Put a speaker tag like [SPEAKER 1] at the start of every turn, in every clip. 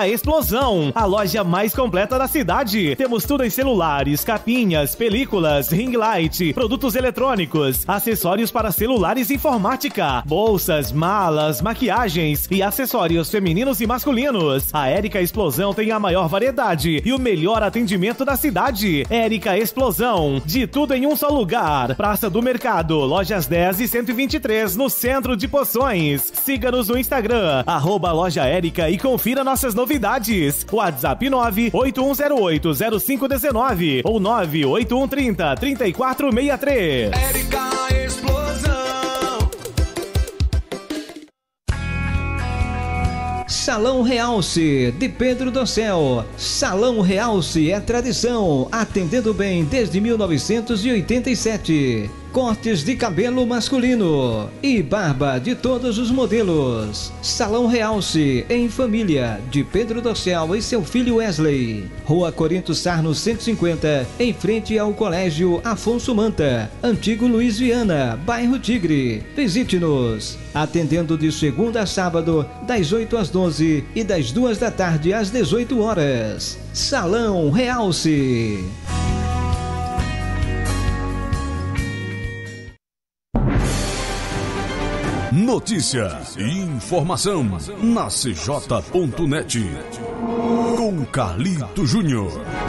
[SPEAKER 1] Érica Explosão, a loja mais completa da cidade. Temos tudo em celulares, capinhas, películas, ring light, produtos eletrônicos, acessórios para celulares e informática, bolsas, malas, maquiagens e acessórios femininos e masculinos. A Érica Explosão tem a maior variedade e o melhor atendimento da cidade. Érica Explosão, de tudo em um só lugar. Praça do Mercado, lojas 10 e 123, no centro de Poções. Siga-nos no Instagram, @Loja Érica, e confira nossas novidades. WhatsApp 981080519 ou 98130-3463.
[SPEAKER 2] Érica Explosão.
[SPEAKER 3] Salão Realce, de Pedro do Céu. Salão Realce é tradição, atendendo bem desde 1987. Cortes de cabelo masculino e barba de todos os modelos. Salão Realce, em família, de Pedro do Céu e seu filho Wesley. Rua Corinto Sarno 150, em frente ao Colégio Afonso Manta, Antigo Luiz Viana, bairro Tigre. Visite-nos. Atendendo de segunda a sábado, das 8 às 12 e das 2 da tarde às 18 horas. Salão Realce.
[SPEAKER 4] Notícia e informação na CJ.net. Com Carlito Júnior.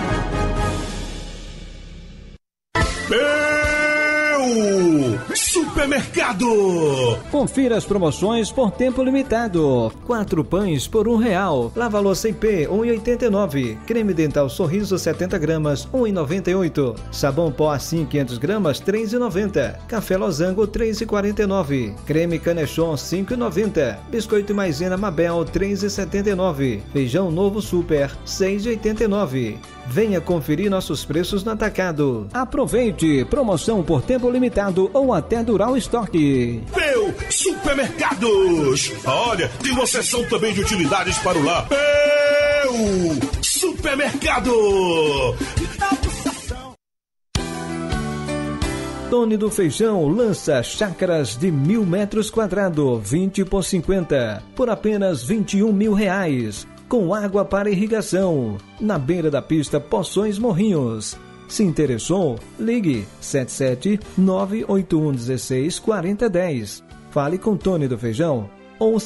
[SPEAKER 4] Supermercado!
[SPEAKER 3] Confira as promoções por tempo limitado. 4 pães por R$1. Lava-louça IP, 1,89. Creme dental Sorriso 70 gramas, 1,98. Sabão pó assim 500 gramas, 3,90. Café Losango, 3,49. Creme Canechon, 5,90. Biscoito Maisena Mabel, 3,79. Feijão Novo Super, 6,89. Venha conferir nossos preços no atacado. Aproveite, promoção por tempo limitado ou até durar o estoque.
[SPEAKER 4] Meu Supermercados! Olha, tem uma seção também de utilidades para o lar. Meu Supermercado!
[SPEAKER 3] Tony do Feijão lança chácaras de 1.000 metros quadrados, 20 por 50, por apenas R$21 mil. Com água para irrigação, na beira da pista Poções Morrinhos. Se interessou, ligue 77981164010. Fale com Tony do Feijão ou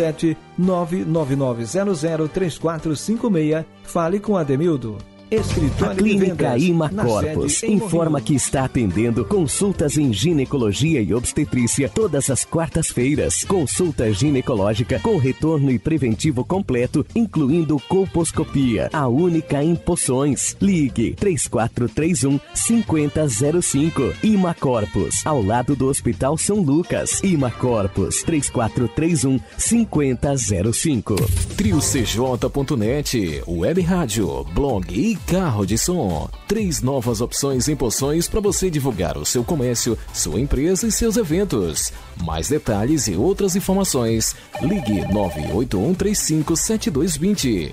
[SPEAKER 3] 77999003456. Fale com Ademildo. Escritório
[SPEAKER 5] a Clínica Imacorpus informa que está atendendo consultas em ginecologia e obstetrícia todas as quartas-feiras. Consulta ginecológica com retorno e preventivo completo, incluindo colposcopia, a única em Poções. Ligue 3431-5005. Imacorpus, ao lado do Hospital São Lucas. Imacorpus, 3431-5005.
[SPEAKER 6] TrioCJ.net, web rádio, blog e carro de som. 3 novas opções em Poções para você divulgar o seu comércio, sua empresa e seus eventos. Mais detalhes e outras informações, ligue 981357220.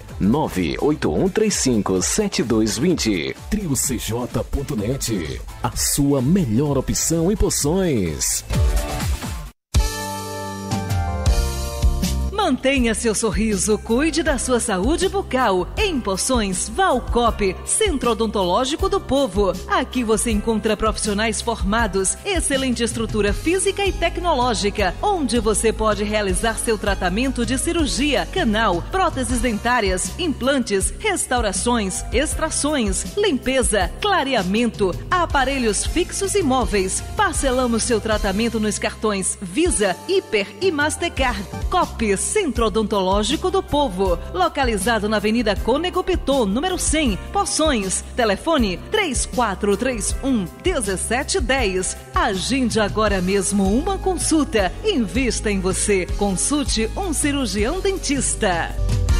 [SPEAKER 6] 981357220. TrioCJ.net, a sua melhor opção em Poções.
[SPEAKER 7] Mantenha seu sorriso, cuide da sua saúde bucal. Em Poções, Valcop, Centro Odontológico do Povo. Aqui você encontra profissionais formados, excelente estrutura física e tecnológica, onde você pode realizar seu tratamento de cirurgia, canal, próteses dentárias, implantes, restaurações, extrações, limpeza, clareamento, aparelhos fixos e móveis. Parcelamos seu tratamento nos cartões Visa, Hiper e Mastercard. COP, Centro Odontológico do Povo, localizado na Avenida Cônego Piton, número 100, Poções. Telefone 3431-1710. Agende agora mesmo uma consulta. Invista em você. Consulte um cirurgião dentista.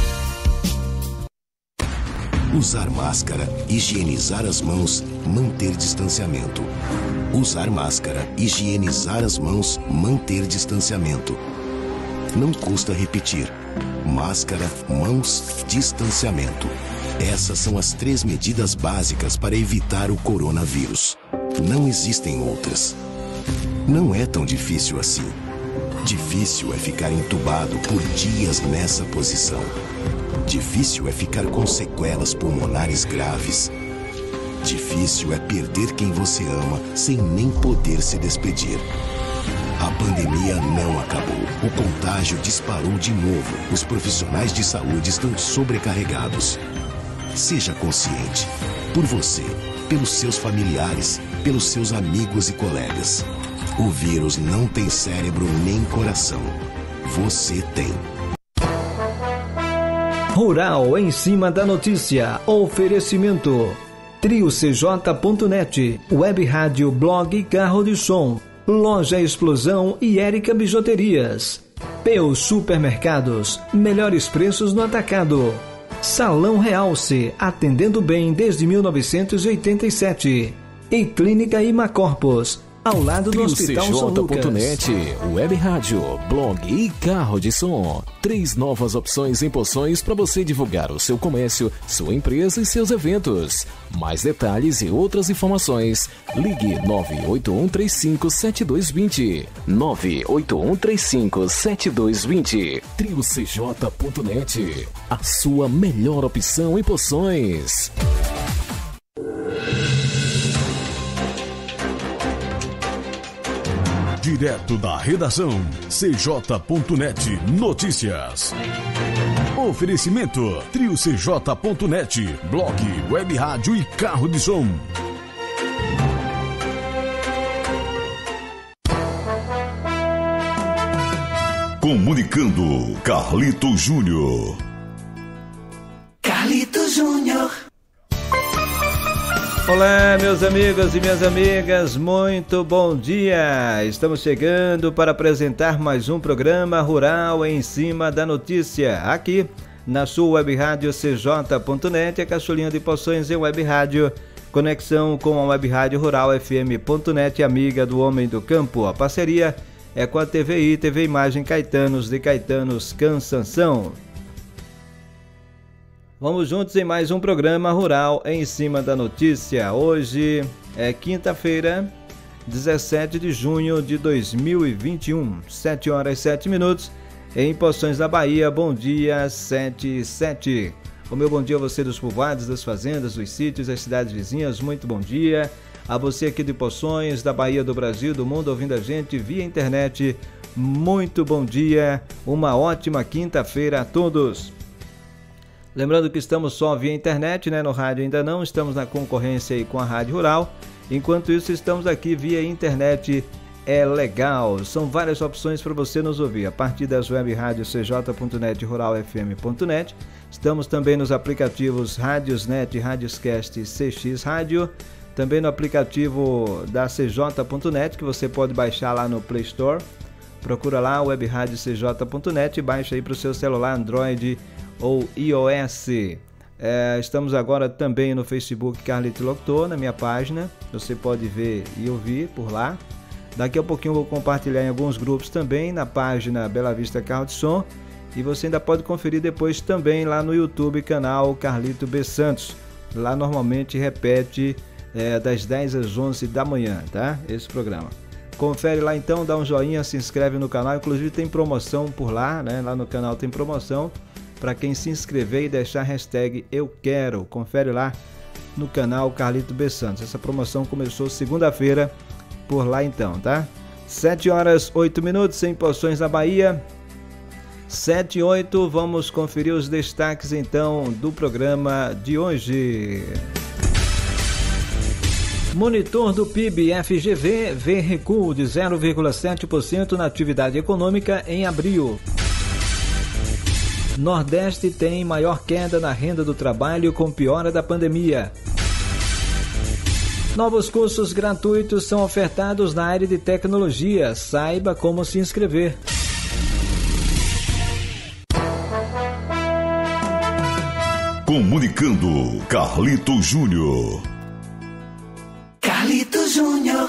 [SPEAKER 8] Usar máscara, higienizar as mãos, manter distanciamento. Usar máscara, higienizar as mãos, manter distanciamento. Não custa repetir. Máscara, mãos, distanciamento. Essas são as 3 medidas básicas para evitar o coronavírus. Não existem outras. Não é tão difícil assim. Difícil é ficar entubado por dias nessa posição. Difícil é ficar com sequelas pulmonares graves. Difícil é perder quem você ama sem nem poder se despedir. A pandemia não acabou. O contágio disparou de novo. Os profissionais de saúde estão sobrecarregados. Seja consciente. Por você, pelos seus familiares, pelos seus amigos e colegas. O vírus não tem cérebro nem coração. Você tem.
[SPEAKER 3] Rural em cima da notícia. Oferecimento. TrioCJ.net, Web Rádio, Blog e Carro de Som, Loja Explosão e Érica Bijuterias. Peu Supermercados, melhores preços no atacado. Salão Realce, atendendo bem desde 1987. E Clínica Imacorpus, ao lado do Hospital São Lucas.
[SPEAKER 6] Web Rádio, Blog e Carro de Som. 3 novas opções em poções para você divulgar o seu comércio, sua empresa e seus eventos. Mais detalhes e outras informações, ligue 981357220. 981357220. TrioCJ.net, a sua melhor opção em poções.
[SPEAKER 4] Direto da redação, CJ.net Notícias. Oferecimento, TrioCJ.net, Blog, Web Rádio e Carro de Som. Comunicando, Carlito Júnior.
[SPEAKER 2] Carlito Júnior.
[SPEAKER 3] Olá, meus amigos e minhas amigas, muito bom dia! Estamos chegando para apresentar mais um programa Rural em Cima da Notícia, aqui na sua Web Rádio CJ.net, a cacholinha de poções em Web Rádio, conexão com a Web Rádio Rural FM.net, amiga do homem do campo. A parceria é com a TVI, TV Imagem Caetanos de Caetanos Cansanção. Vamos juntos em mais um programa Rural em Cima da Notícia. Hoje é quinta-feira, 17 de junho de 2021, 7 horas e 7 minutos, em Poções da Bahia. Bom dia, 7. O meu bom dia a você dos povoados, das fazendas, dos sítios, das cidades vizinhas. Muito bom dia a você aqui de Poções, da Bahia, do Brasil, do mundo, ouvindo a gente via internet. Muito bom dia, uma ótima quinta-feira a todos. Lembrando que estamos só via internet, né? No rádio ainda não, estamos na concorrência aí com a Rádio Rural. Enquanto isso, estamos aqui via internet, é legal. São várias opções para você nos ouvir. A partir das web rádios CJ.net, ruralfm.net. Estamos também nos aplicativos Radiosnet, Radioscast e CX Rádio. Também no aplicativo da CJ.net, que você pode baixar lá no Play Store. Procura lá, web rádio CJ.net, e baixa aí para o seu celular Android ou iOS. Estamos agora também no Facebook Carlito Locutor, na minha página. Você pode ver e ouvir por lá. Daqui a pouquinho eu vou compartilhar em alguns grupos também, na página Bela Vista Carro de Som. E você ainda pode conferir depois também lá no YouTube, canal Carlito B. Santos. Lá normalmente repete das 10 às 11 da manhã, tá? Esse programa. Confere lá então, dá um joinha, se inscreve no canal. Inclusive tem promoção por lá, né? Lá no canal tem promoção para quem se inscrever e deixar a hashtag Eu Quero. Confere lá no canal Carlito B. Santos. Essa promoção começou segunda-feira por lá então, tá? 7 horas 8 minutos em Poções da Bahia. 7 e 8, vamos conferir os destaques então do programa de hoje. Monitor do PIB FGV vê recuo de 0,7% na atividade econômica em abril. Nordeste tem maior queda na renda do trabalho com piora da pandemia. Novos cursos gratuitos são ofertados na área de tecnologia. Saiba como se inscrever.
[SPEAKER 4] Comunicando, Carlito Júnior.
[SPEAKER 2] Carlito Júnior.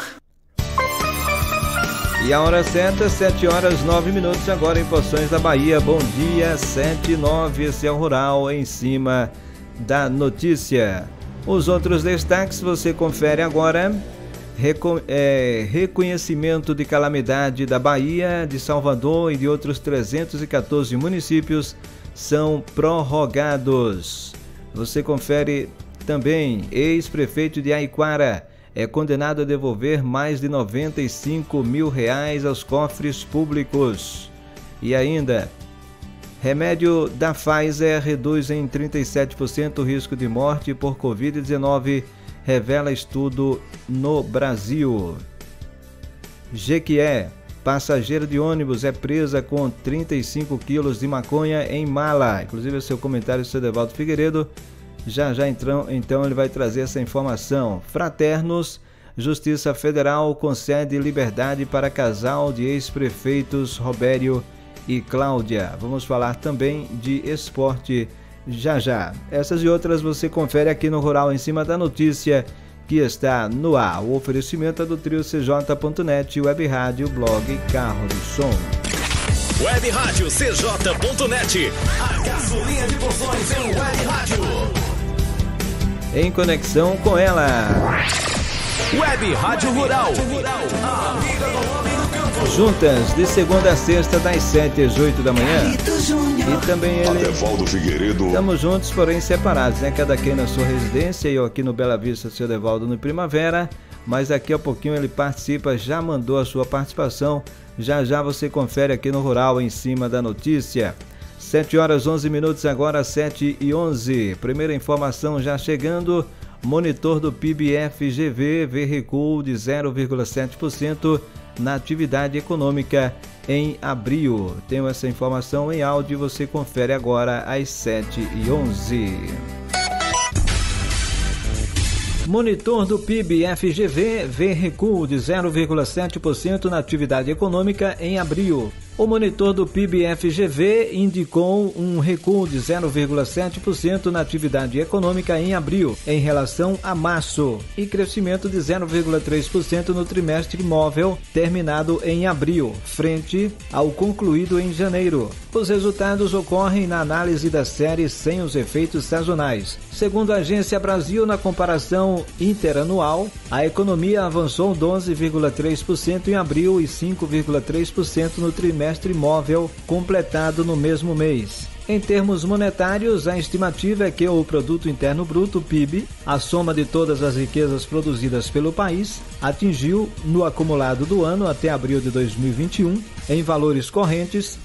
[SPEAKER 3] E a hora certa, 7 horas 9 minutos, agora em Poções da Bahia. Bom dia, 7 e 9, esse é o Rural em Cima da Notícia. Os outros destaques você confere agora. Reconhecimento de calamidade da Bahia, de Salvador e de outros 314 municípios são prorrogados. Você confere também, ex-prefeito de Aiquara é condenado a devolver mais de R$95 mil aos cofres públicos. E ainda, remédio da Pfizer reduz em 37% o risco de morte por Covid-19, revela estudo no Brasil. Jequié, passageira de ônibus é presa com 35 quilos de maconha em mala. Inclusive, seu comentário, seu Edevaldo Figueiredo. Já então ele vai trazer essa informação. Fraternos, Justiça Federal concede liberdade para casal de ex-prefeitos Robério e Cláudia. Vamos falar também de esporte já. Essas e outras você confere aqui no Rural em Cima da Notícia, que está no ar. O oferecimento é do trio CJ.net, Web Rádio, blog Carro de Som.
[SPEAKER 9] Web Rádio CJ.net, a gasolina de Poções em Web Rádio.
[SPEAKER 3] Em conexão com ela.
[SPEAKER 9] Web Rádio Rural, a amiga do homem no campo.
[SPEAKER 3] Juntas, de segunda a sexta, das 7 às 8 da manhã. E também ele.
[SPEAKER 4] Edevaldo Figueiredo.
[SPEAKER 3] Estamos juntos, porém separados, né? Cada quem na sua residência, eu aqui no Bela Vista, seu Edevaldo no Primavera. Mas daqui a pouquinho ele participa, já mandou a sua participação. Já você confere aqui no Rural em Cima da Notícia. 7 horas 11 minutos agora, 7h11. Primeira informação já chegando. Monitor do PIB-FGV vê recuo de 0,7% na atividade econômica em abril. Tenho essa informação em áudio e você confere agora às 7h11. Monitor do PIB-FGV vê recuo de 0,7% na atividade econômica em abril. O monitor do PIB-FGV indicou um recuo de 0,7% na atividade econômica em abril, em relação a março, e crescimento de 0,3% no trimestre móvel, terminado em abril, frente ao concluído em janeiro. Os resultados ocorrem na análise da série sem os efeitos sazonais. Segundo a Agência Brasil, na comparação interanual, a economia avançou 12,3% em abril e 5,3% no trimestre móvel completado no mesmo mês. Em termos monetários, a estimativa é que o Produto Interno Bruto, PIB, a soma de todas as riquezas produzidas pelo país, atingiu, no acumulado do ano até abril de 2021, em valores correntes,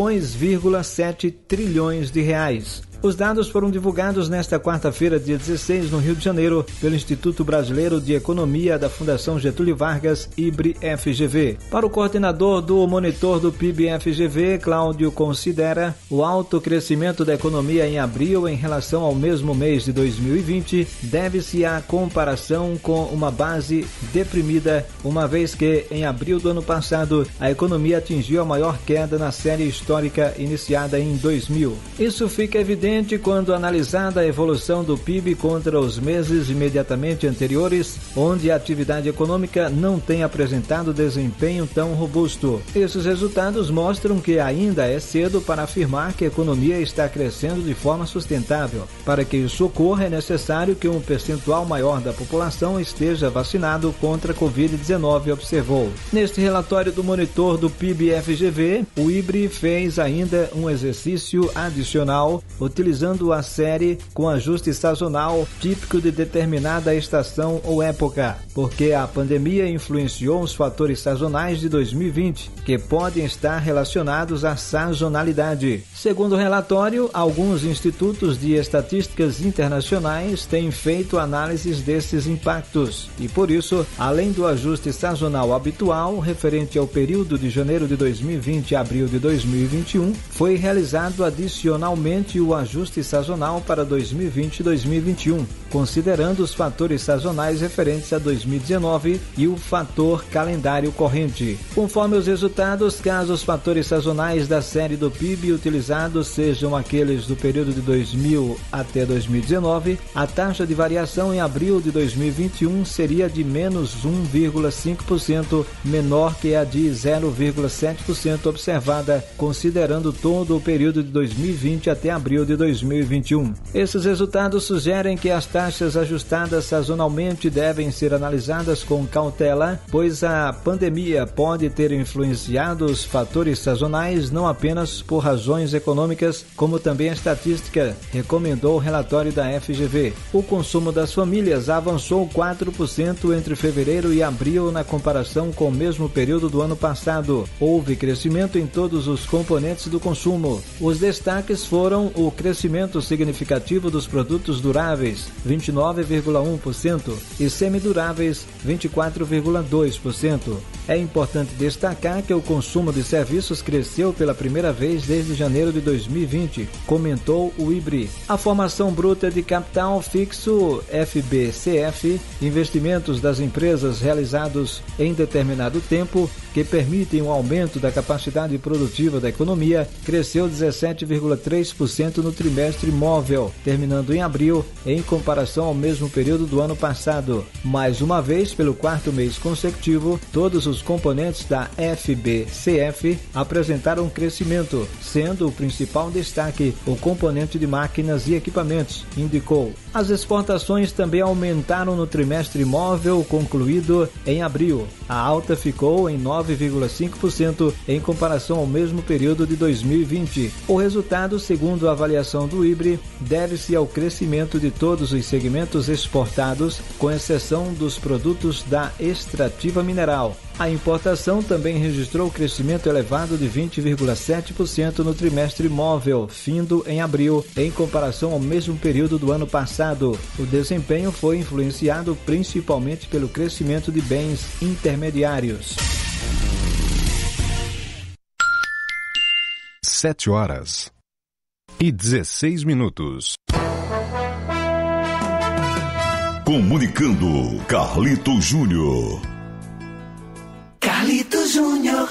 [SPEAKER 3] 2,7 trilhões de reais. Os dados foram divulgados nesta quarta-feira, dia 16, no Rio de Janeiro, pelo Instituto Brasileiro de Economia da Fundação Getúlio Vargas, IBRE-FGV. Para o coordenador do monitor do PIB-FGV, Cláudio, considera o alto crescimento da economia em abril em relação ao mesmo mês de 2020 deve-se à comparação com uma base deprimida, uma vez que, em abril do ano passado, a economia atingiu a maior queda na série histórica iniciada em 2000. Isso fica evidente quando analisada a evolução do PIB contra os meses imediatamente anteriores, onde a atividade econômica não tem apresentado desempenho tão robusto. Esses resultados mostram que ainda é cedo para afirmar que a economia está crescendo de forma sustentável. Para que isso ocorra, é necessário que um percentual maior da população esteja vacinado contra a Covid-19, observou. Neste relatório do monitor do PIB-FGV, o IBRE fez ainda um exercício adicional, utilizando a série com ajuste sazonal típico de determinada estação ou época, porque a pandemia influenciou os fatores sazonais de 2020, que podem estar relacionados à sazonalidade. Segundo o relatório, alguns institutos de estatísticas internacionais têm feito análises desses impactos e, por isso, além do ajuste sazonal habitual referente ao período de janeiro de 2020 a abril de 2021, foi realizado adicionalmente o ajuste sazonal para 2020 e 2021, considerando os fatores sazonais referentes a 2019 e o fator calendário corrente. Conforme os resultados, caso os fatores sazonais da série do PIB utilizados sejam aqueles do período de 2000 até 2019, a taxa de variação em abril de 2021 seria de menos 1,5% menor que a de 0,7% observada considerando todo o período de 2020 até abril de 2021. Esses resultados sugerem que as taxas ajustadas sazonalmente devem ser analisadas com cautela, pois a pandemia pode ter influenciado os fatores sazonais não apenas por razões econômicas, como também a estatística recomendou o relatório da FGV. O consumo das famílias avançou 4% entre fevereiro e abril na comparação com o mesmo período do ano passado. Houve crescimento em todos os componentes do consumo. Os destaques foram o crescimento significativo dos produtos duráveis, 29,1%, e semiduráveis, 24,2%. É importante destacar que o consumo de serviços cresceu pela primeira vez desde janeiro de 2020, comentou o IBRE. A formação bruta de capital fixo FBCF, investimentos das empresas realizados em determinado tempo, que permitem um aumento da capacidade produtiva da economia, cresceu 17,3% no trimestre móvel, terminando em abril, em comparação ao mesmo período do ano passado. Mais uma vez, pelo quarto mês consecutivo, todos os componentes da FBCF apresentaram crescimento, sendo o principal destaque o componente de máquinas e equipamentos, indicou. As exportações também aumentaram no trimestre móvel concluído em abril. A alta ficou em 9,5% em comparação ao mesmo período de 2020. O resultado, segundo a avaliação do IBRE, deve-se ao crescimento de todos os segmentos exportados, com exceção dos produtos da extrativa mineral. A importação também registrou crescimento elevado de 20,7% no trimestre móvel, findo em abril, em comparação ao mesmo período do ano passado. O desempenho foi influenciado principalmente pelo crescimento de bens intermediários.
[SPEAKER 10] 7h16.
[SPEAKER 4] Comunicando, Carlito Júnior.
[SPEAKER 2] Carlito Júnior.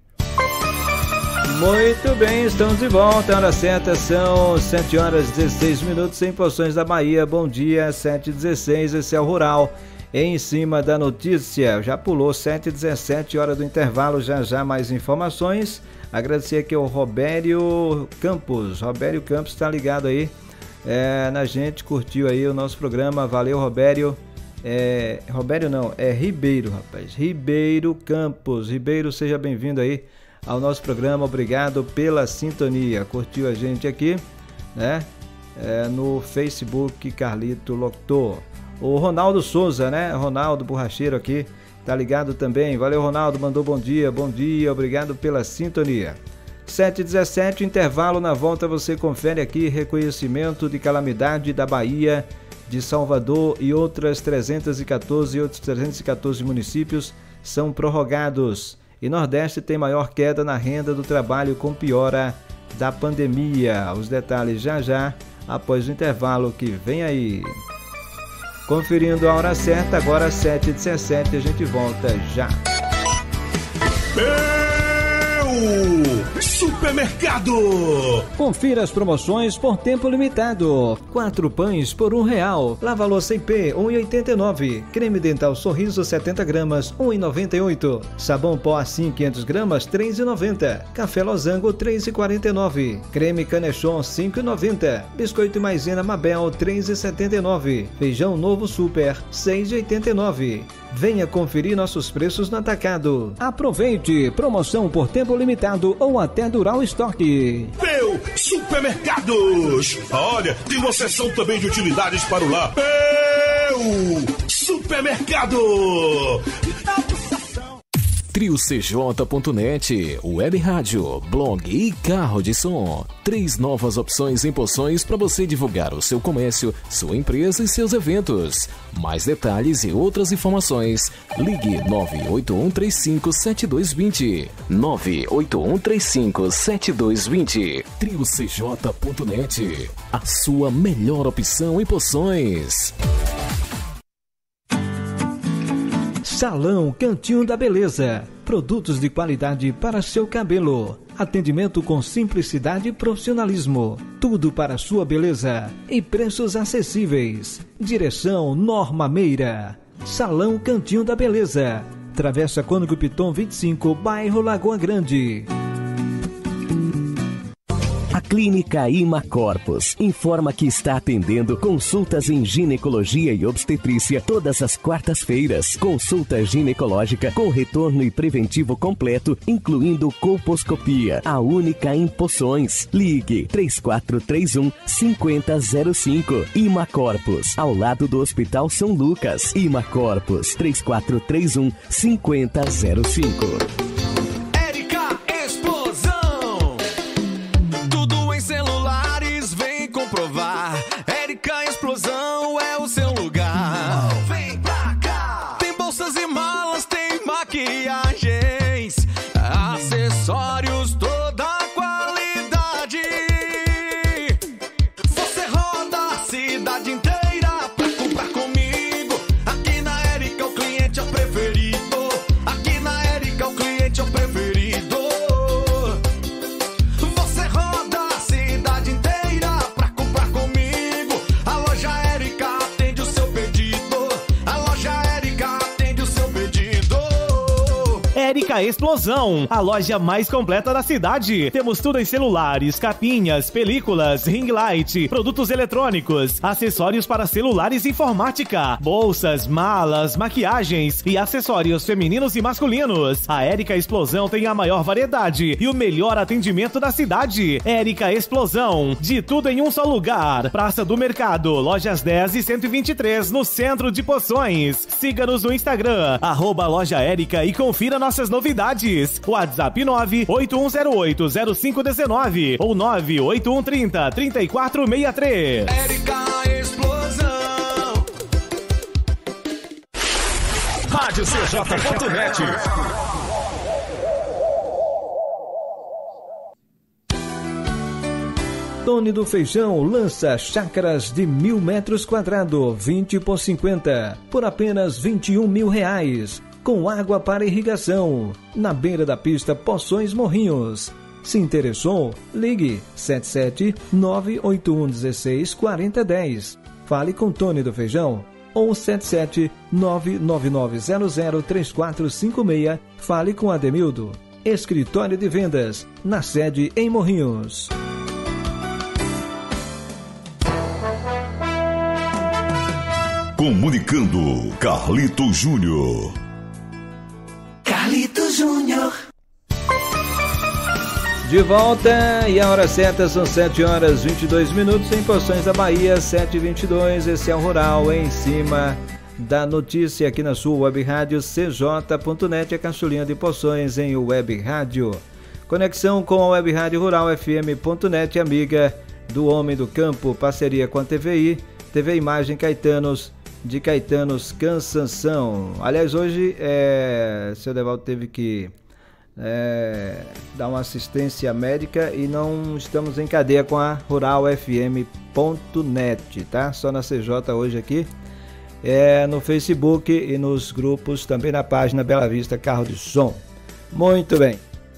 [SPEAKER 3] Muito bem, estamos de volta. A hora certa são 7h16 em Poções da Bahia. Bom dia, 7h16, esse é o Rural. Em cima da notícia, já pulou 7h17, hora do intervalo, já mais informações. Agradecer aqui ao Robério Campos. Robério Campos está ligado aí na gente, curtiu aí o nosso programa. Valeu, Robério. Robério não, é Ribeiro, rapaz. Ribeiro Campos. Ribeiro, seja bem-vindo aí ao nosso programa. Obrigado pela sintonia. Curtiu a gente aqui, né? No Facebook, Carlito Locutor. O Ronaldo Souza, né? Ronaldo Borracheiro aqui, tá ligado também. Valeu, Ronaldo, mandou bom dia, obrigado pela sintonia. 7h17, intervalo, na volta você confere aqui reconhecimento de calamidade da Bahia, de Salvador e outros 314 municípios são prorrogados. E Nordeste tem maior queda na renda do trabalho com piora da pandemia. Os detalhes já após o intervalo que vem aí. Conferindo a hora certa, agora 7h17, a gente volta já.
[SPEAKER 4] Supermercado!
[SPEAKER 3] Confira as promoções por tempo limitado. 4 pães por R$1. Lava-louça IP, 1,89. Creme dental Sorriso, 70 gramas, 1,98. Sabão pó assim, 500 gramas, 3,90. Café Losango, 3,49. Creme Canechon, 5,90. Biscoito Maisena Mabel, 3,79. Feijão Novo Super, 6,89. Venha conferir nossos preços no atacado. Aproveite! Promoção por tempo limitado ou até durar o estoque.
[SPEAKER 4] Meu Supermercados! Olha, tem uma seção também de utilidades para o lar. Meu Supermercado!
[SPEAKER 6] TrioCJ.net, Web Rádio, blog e carro de som. 3 novas opções em Poções para você divulgar o seu comércio, sua empresa e seus eventos. Mais detalhes e outras informações, ligue 981357220. 981357220. TrioCJ.net, a sua melhor opção em Poções.
[SPEAKER 3] Salão Cantinho da Beleza. Produtos de qualidade para seu cabelo. Atendimento com simplicidade e profissionalismo. Tudo para sua beleza. E preços acessíveis. Direção Norma Meira. Salão Cantinho da Beleza. Travessa Cônigo Piton 25, bairro Lagoa Grande.
[SPEAKER 5] Clínica Imacorpus informa que está atendendo consultas em ginecologia e obstetrícia todas as quartas-feiras. Consulta ginecológica com retorno e preventivo completo, incluindo colposcopia, a única em Poções. Ligue 3431-5005. Imacorpus, ao lado do Hospital São Lucas. Imacorpus, 3431-5005.
[SPEAKER 2] Érica Explosão é o seu lugar. Vem pra cá. Tem bolsas e malas, tem maquiagens, acessórios, toda a qualidade. Você roda a cidade inteira pra comprar comigo. Aqui na Érica o cliente é o preferido. Aqui na Érica o cliente é o preferido. Você roda a cidade inteira pra comprar comigo.
[SPEAKER 1] Érica Explosão, a loja mais completa da cidade. Temos tudo em celulares, capinhas, películas, ring light, produtos eletrônicos, acessórios para celulares e informática, bolsas, malas, maquiagens e acessórios femininos e masculinos. A Érica Explosão tem a maior variedade e o melhor atendimento da cidade. Érica Explosão, de tudo em um só lugar. Praça do Mercado, lojas 10 e 123, no centro de Poções. Siga-nos no Instagram, @loja Érica, e confira nossas novidades. WhatsApp 981080519 ou 98130-3463.
[SPEAKER 2] Érica Explosão.
[SPEAKER 9] Rádio CJ.net.
[SPEAKER 3] Tony do Feijão lança chácaras de 1.000 metros quadrados, 20 por 50, por apenas R$21 mil. Com água para irrigação, na beira da pista Poções Morrinhos. Se interessou? Ligue 77981164010. Fale com Tony do Feijão ou 77999003456. Fale com Ademildo. Escritório de Vendas, na sede em Morrinhos.
[SPEAKER 4] Comunicando, Carlito Júnior.
[SPEAKER 2] Carlito Júnior.
[SPEAKER 3] De volta, e a hora certa são 7h22 em Poções da Bahia, 7h22. Esse é o Rural em cima da notícia aqui na sua web rádio cj.net, a caçulinha de Poções em web rádio. Conexão com a web rádio Rural FM.net, amiga do Homem do Campo, parceria com a TVI, TV Imagem Caetanos, de Caetanos Cansanção. Aliás, hoje seu Devaldo teve que dar uma assistência médica e não estamos em cadeia com a ruralfm.net, tá? Só na CJ hoje aqui, no Facebook e nos grupos, também na página Bela Vista Carro de Som. Muito bem.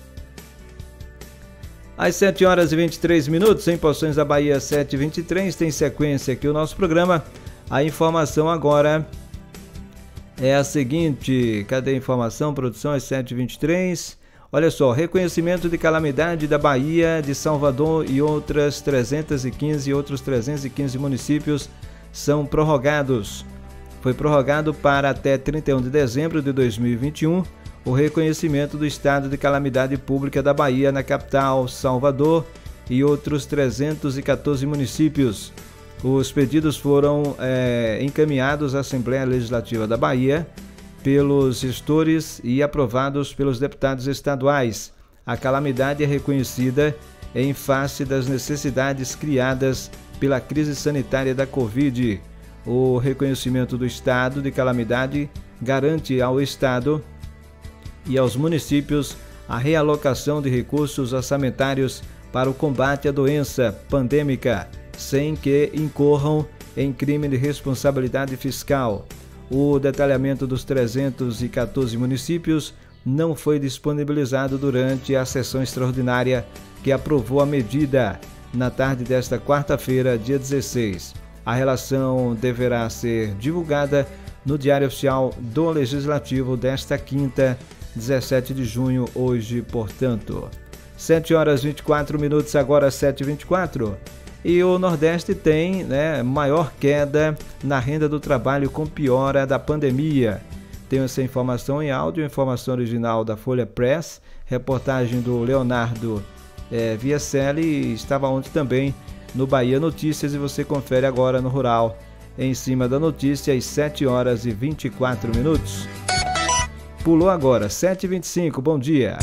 [SPEAKER 3] Às 7h23 em Poções da Bahia, 7h23, tem sequência aqui o nosso programa. A informação agora é a seguinte, cadê a informação, produção, às 7h23, olha só, reconhecimento de calamidade da Bahia, de Salvador e outros 315 municípios são prorrogados. Foi prorrogado para até 31 de dezembro de 2021 o reconhecimento do estado de calamidade pública da Bahia na capital, Salvador, e outros 314 municípios. Os pedidos foram encaminhados à Assembleia Legislativa da Bahia pelos gestores e aprovados pelos deputados estaduais. A calamidade é reconhecida em face das necessidades criadas pela crise sanitária da Covid. O reconhecimento do estado de calamidade garante ao estado e aos municípios a realocação de recursos orçamentários para o combate à doença pandêmica, sem que incorram em crime de responsabilidade fiscal. O detalhamento dos 314 municípios não foi disponibilizado durante a sessão extraordinária que aprovou a medida na tarde desta quarta-feira, dia 16. A relação deverá ser divulgada no Diário Oficial do Legislativo desta quinta, 17 de junho, hoje, portanto. 7h24, agora 7h24. E o Nordeste tem, maior queda na renda do trabalho com piora da pandemia. Tenho essa informação em áudio, informação original da Folha Press, reportagem do Leonardo Viacelli, estava ontem também no Bahia Notícias e você confere agora no Rural, em cima da notícia, às 7h24. Pulou agora, 7h25, bom dia.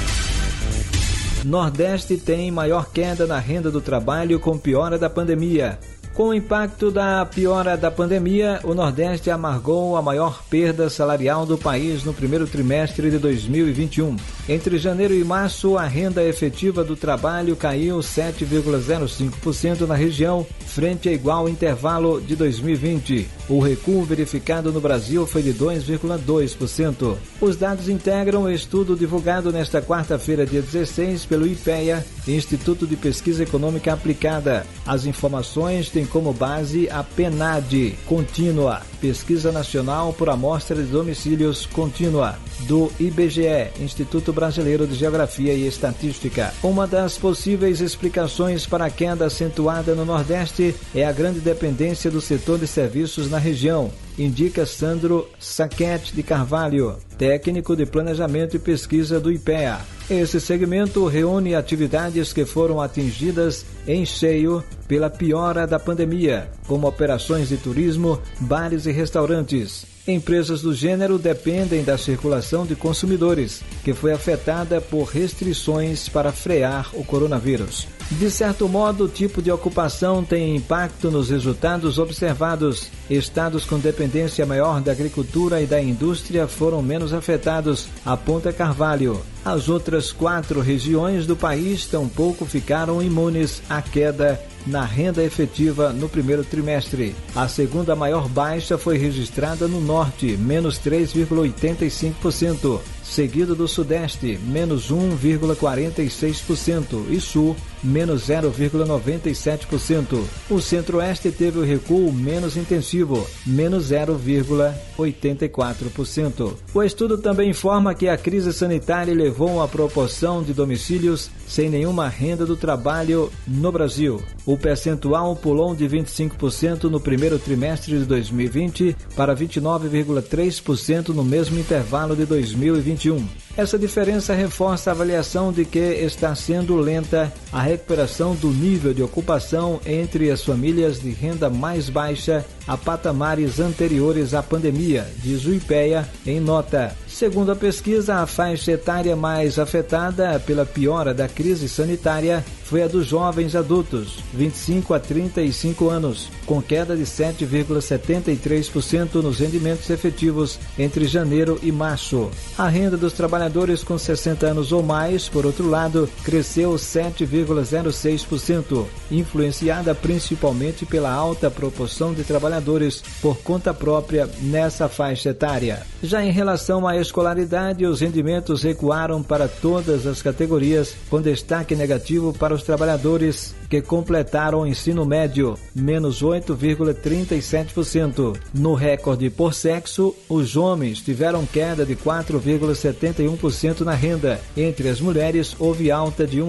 [SPEAKER 3] Nordeste tem maior queda na renda do trabalho com piora da pandemia. Com o impacto da piora da pandemia, o Nordeste amargou a maior perda salarial do país no primeiro trimestre de 2021. Entre janeiro e março, a renda efetiva do trabalho caiu 7,05% na região, frente a igual intervalo de 2020. O recuo verificado no Brasil foi de 2,2%. Os dados integram o estudo divulgado nesta quarta-feira, dia 16, pelo IPEA, Instituto de Pesquisa Econômica Aplicada. As informações têm como base a PNAD contínua, Pesquisa Nacional por Amostra de Domicílios Contínua, do IBGE, Instituto Brasileiro de Geografia e Estatística. Uma das possíveis explicações para a queda acentuada no Nordeste é a grande dependência do setor de serviços na região, indica Sandro Saquete de Carvalho, técnico de planejamento e pesquisa do IPEA. Esse segmento reúne atividades que foram atingidas em cheio pela piora da pandemia, como operações de turismo, bares e restaurantes. Empresas do gênero dependem da circulação de consumidores, que foi afetada por restrições para frear o coronavírus. De certo modo, o tipo de ocupação tem impacto nos resultados observados. Estados com dependência maior da agricultura e da indústria foram menos afetados, aponta Carvalho. As outras 4 regiões do país tampouco ficaram imunes à queda na renda efetiva no primeiro trimestre. A segunda maior baixa foi registrada no Norte, menos 3,85%, seguido do Sudeste, menos 1,46%, e Sul, menos 0,97%. O Centro-Oeste teve o recuo menos intensivo, menos 0,84%. O estudo também informa que a crise sanitária levou a proporção de domicílios sem nenhuma renda do trabalho no Brasil. O percentual pulou de 25% no primeiro trimestre de 2020 para 29,3% no mesmo intervalo de 2021. Essa diferença reforça a avaliação de que está sendo lenta a recuperação do nível de ocupação entre as famílias de renda mais baixa a patamares anteriores à pandemia, diz o IPEA em nota. Segundo a pesquisa, a faixa etária mais afetada pela piora da crise sanitária foi a dos jovens adultos, 25 a 35 anos, com queda de 7,73% nos rendimentos efetivos entre janeiro e março. A renda dos trabalhadores com 60 anos ou mais, por outro lado, cresceu 7,06%, influenciada principalmente pela alta proporção de trabalhadores por conta própria nessa faixa etária. Já em relação à escolaridade, os rendimentos recuaram para todas as categorias, com destaque negativo para os trabalhadores que completaram o ensino médio, menos 8,37%. No recorde por sexo, os homens tiveram queda de 4,71% na renda. Entre as mulheres, houve alta de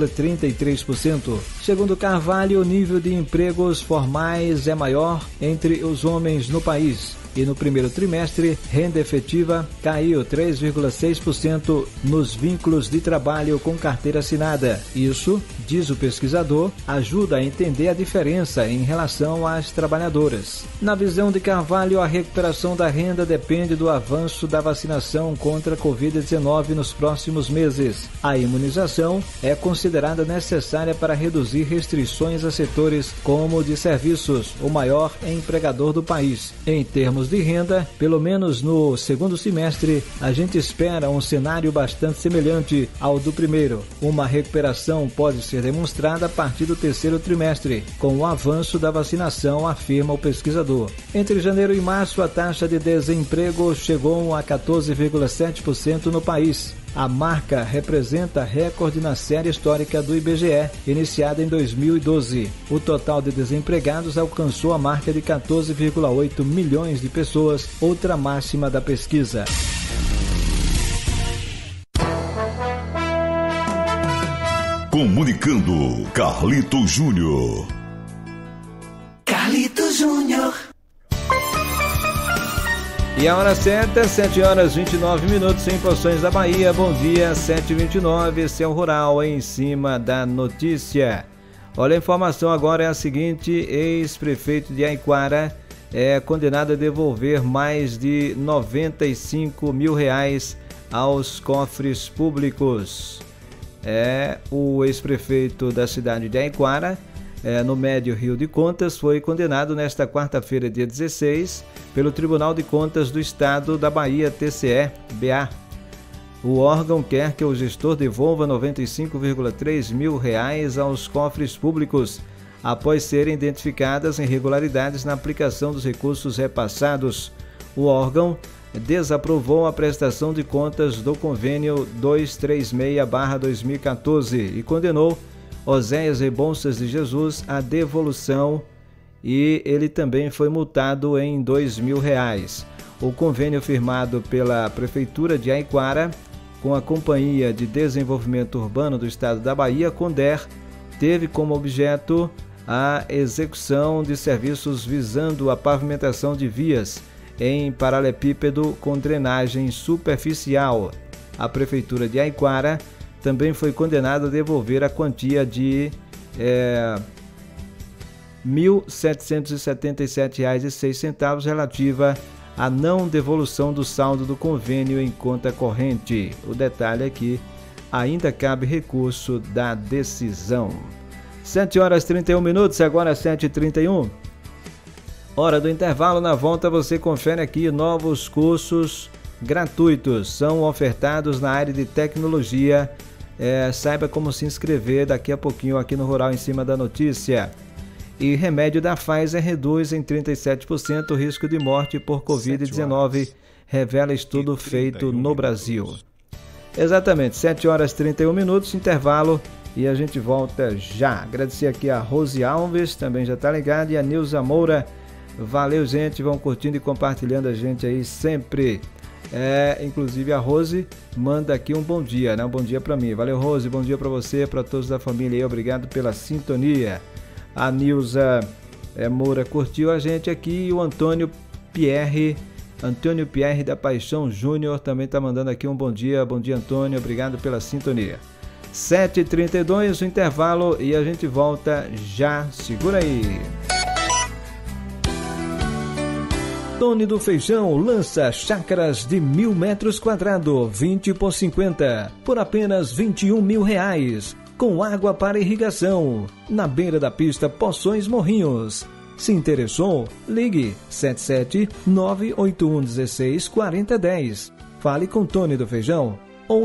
[SPEAKER 3] 1,33%. Segundo Carvalho, o nível de empregos formais é maior entre os homens no país. E no primeiro trimestre, renda efetiva caiu 3,6% nos vínculos de trabalho com carteira assinada. Isso, diz o pesquisador, ajuda a entender a diferença em relação às trabalhadoras. Na visão de Carvalho, a recuperação da renda depende do avanço da vacinação contra a Covid-19 nos próximos meses. A imunização é considerada necessária para reduzir restrições a setores como o de serviços, o maior empregador do país. Em termos de renda, pelo menos no segundo semestre, a gente espera um cenário bastante semelhante ao do primeiro. Uma recuperação pode ser demonstrada a partir do terceiro trimestre, com o avanço da vacinação, afirma o pesquisador. Entre janeiro e março, a taxa de desemprego chegou a 14,7% no país. A marca representa recorde na série histórica do IBGE, iniciada em 2012. O total de desempregados alcançou a marca de 14,8 milhões de pessoas, outra máxima da pesquisa.
[SPEAKER 4] Comunicando, Carlito Júnior.
[SPEAKER 2] Carlito Júnior.
[SPEAKER 3] E a hora certa, 7 horas 29 minutos em Poções da Bahia. Bom dia, 7h29, esse é o Rural em cima da notícia. Olha, a informação agora é a seguinte: ex-prefeito de Aiquara é condenado a devolver mais de R$95 mil aos cofres públicos. O ex-prefeito da cidade de Aiquara, no Médio Rio de Contas, foi condenado nesta quarta-feira, dia 16, pelo Tribunal de Contas do Estado da Bahia, TCE-BA. O órgão quer que o gestor devolva R$95,3 mil aos cofres públicos, após serem identificadas irregularidades na aplicação dos recursos repassados. O órgão desaprovou a prestação de contas do convênio 236/2014 e condenou Oséias Rebouças de Jesus à devolução, e ele também foi multado em R$2 mil. O convênio firmado pela Prefeitura de Aiquara com a Companhia de Desenvolvimento Urbano do Estado da Bahia, CONDER, teve como objeto a execução de serviços visando a pavimentação de vias em paralelepípedo com drenagem superficial. A Prefeitura de Aiquara também foi condenada a devolver a quantia de R$ 1.777,06 relativa à não devolução do saldo do convênio em conta corrente. O detalhe é que ainda cabe recurso da decisão. 7 horas 31 minutos, agora 7h31. Hora do intervalo. Na volta você confere aqui novos cursos gratuitos. São ofertados na área de tecnologia. Saiba como se inscrever daqui a pouquinho aqui no Rural em cima da notícia. E remédio da Pfizer reduz em 37% o risco de morte por Covid-19, revela estudo feito no Brasil. Exatamente, 7 horas 31 minutos, intervalo, e a gente volta já. Agradecer aqui a Rose Alves, também já está ligada, e a Nilza Moura. Valeu, gente, vão curtindo e compartilhando a gente aí sempre. Inclusive a Rose manda aqui um bom dia, né? Um bom dia para mim. Valeu, Rose, bom dia para você, para todos da família aí, obrigado pela sintonia. A Nilza Moura curtiu a gente aqui, e o Antônio Pierre da Paixão Júnior também está mandando aqui um bom dia Antônio, obrigado pela sintonia. 7h32, o intervalo, e a gente volta já, segura aí. Tony do Feijão lança chácaras de 1.000 metros quadrados, 20 por 50, por apenas R$21 mil, com água para irrigação, na beira da pista Poções Morrinhos. Se interessou? Ligue 77981164010. Fale com Tony do Feijão, ou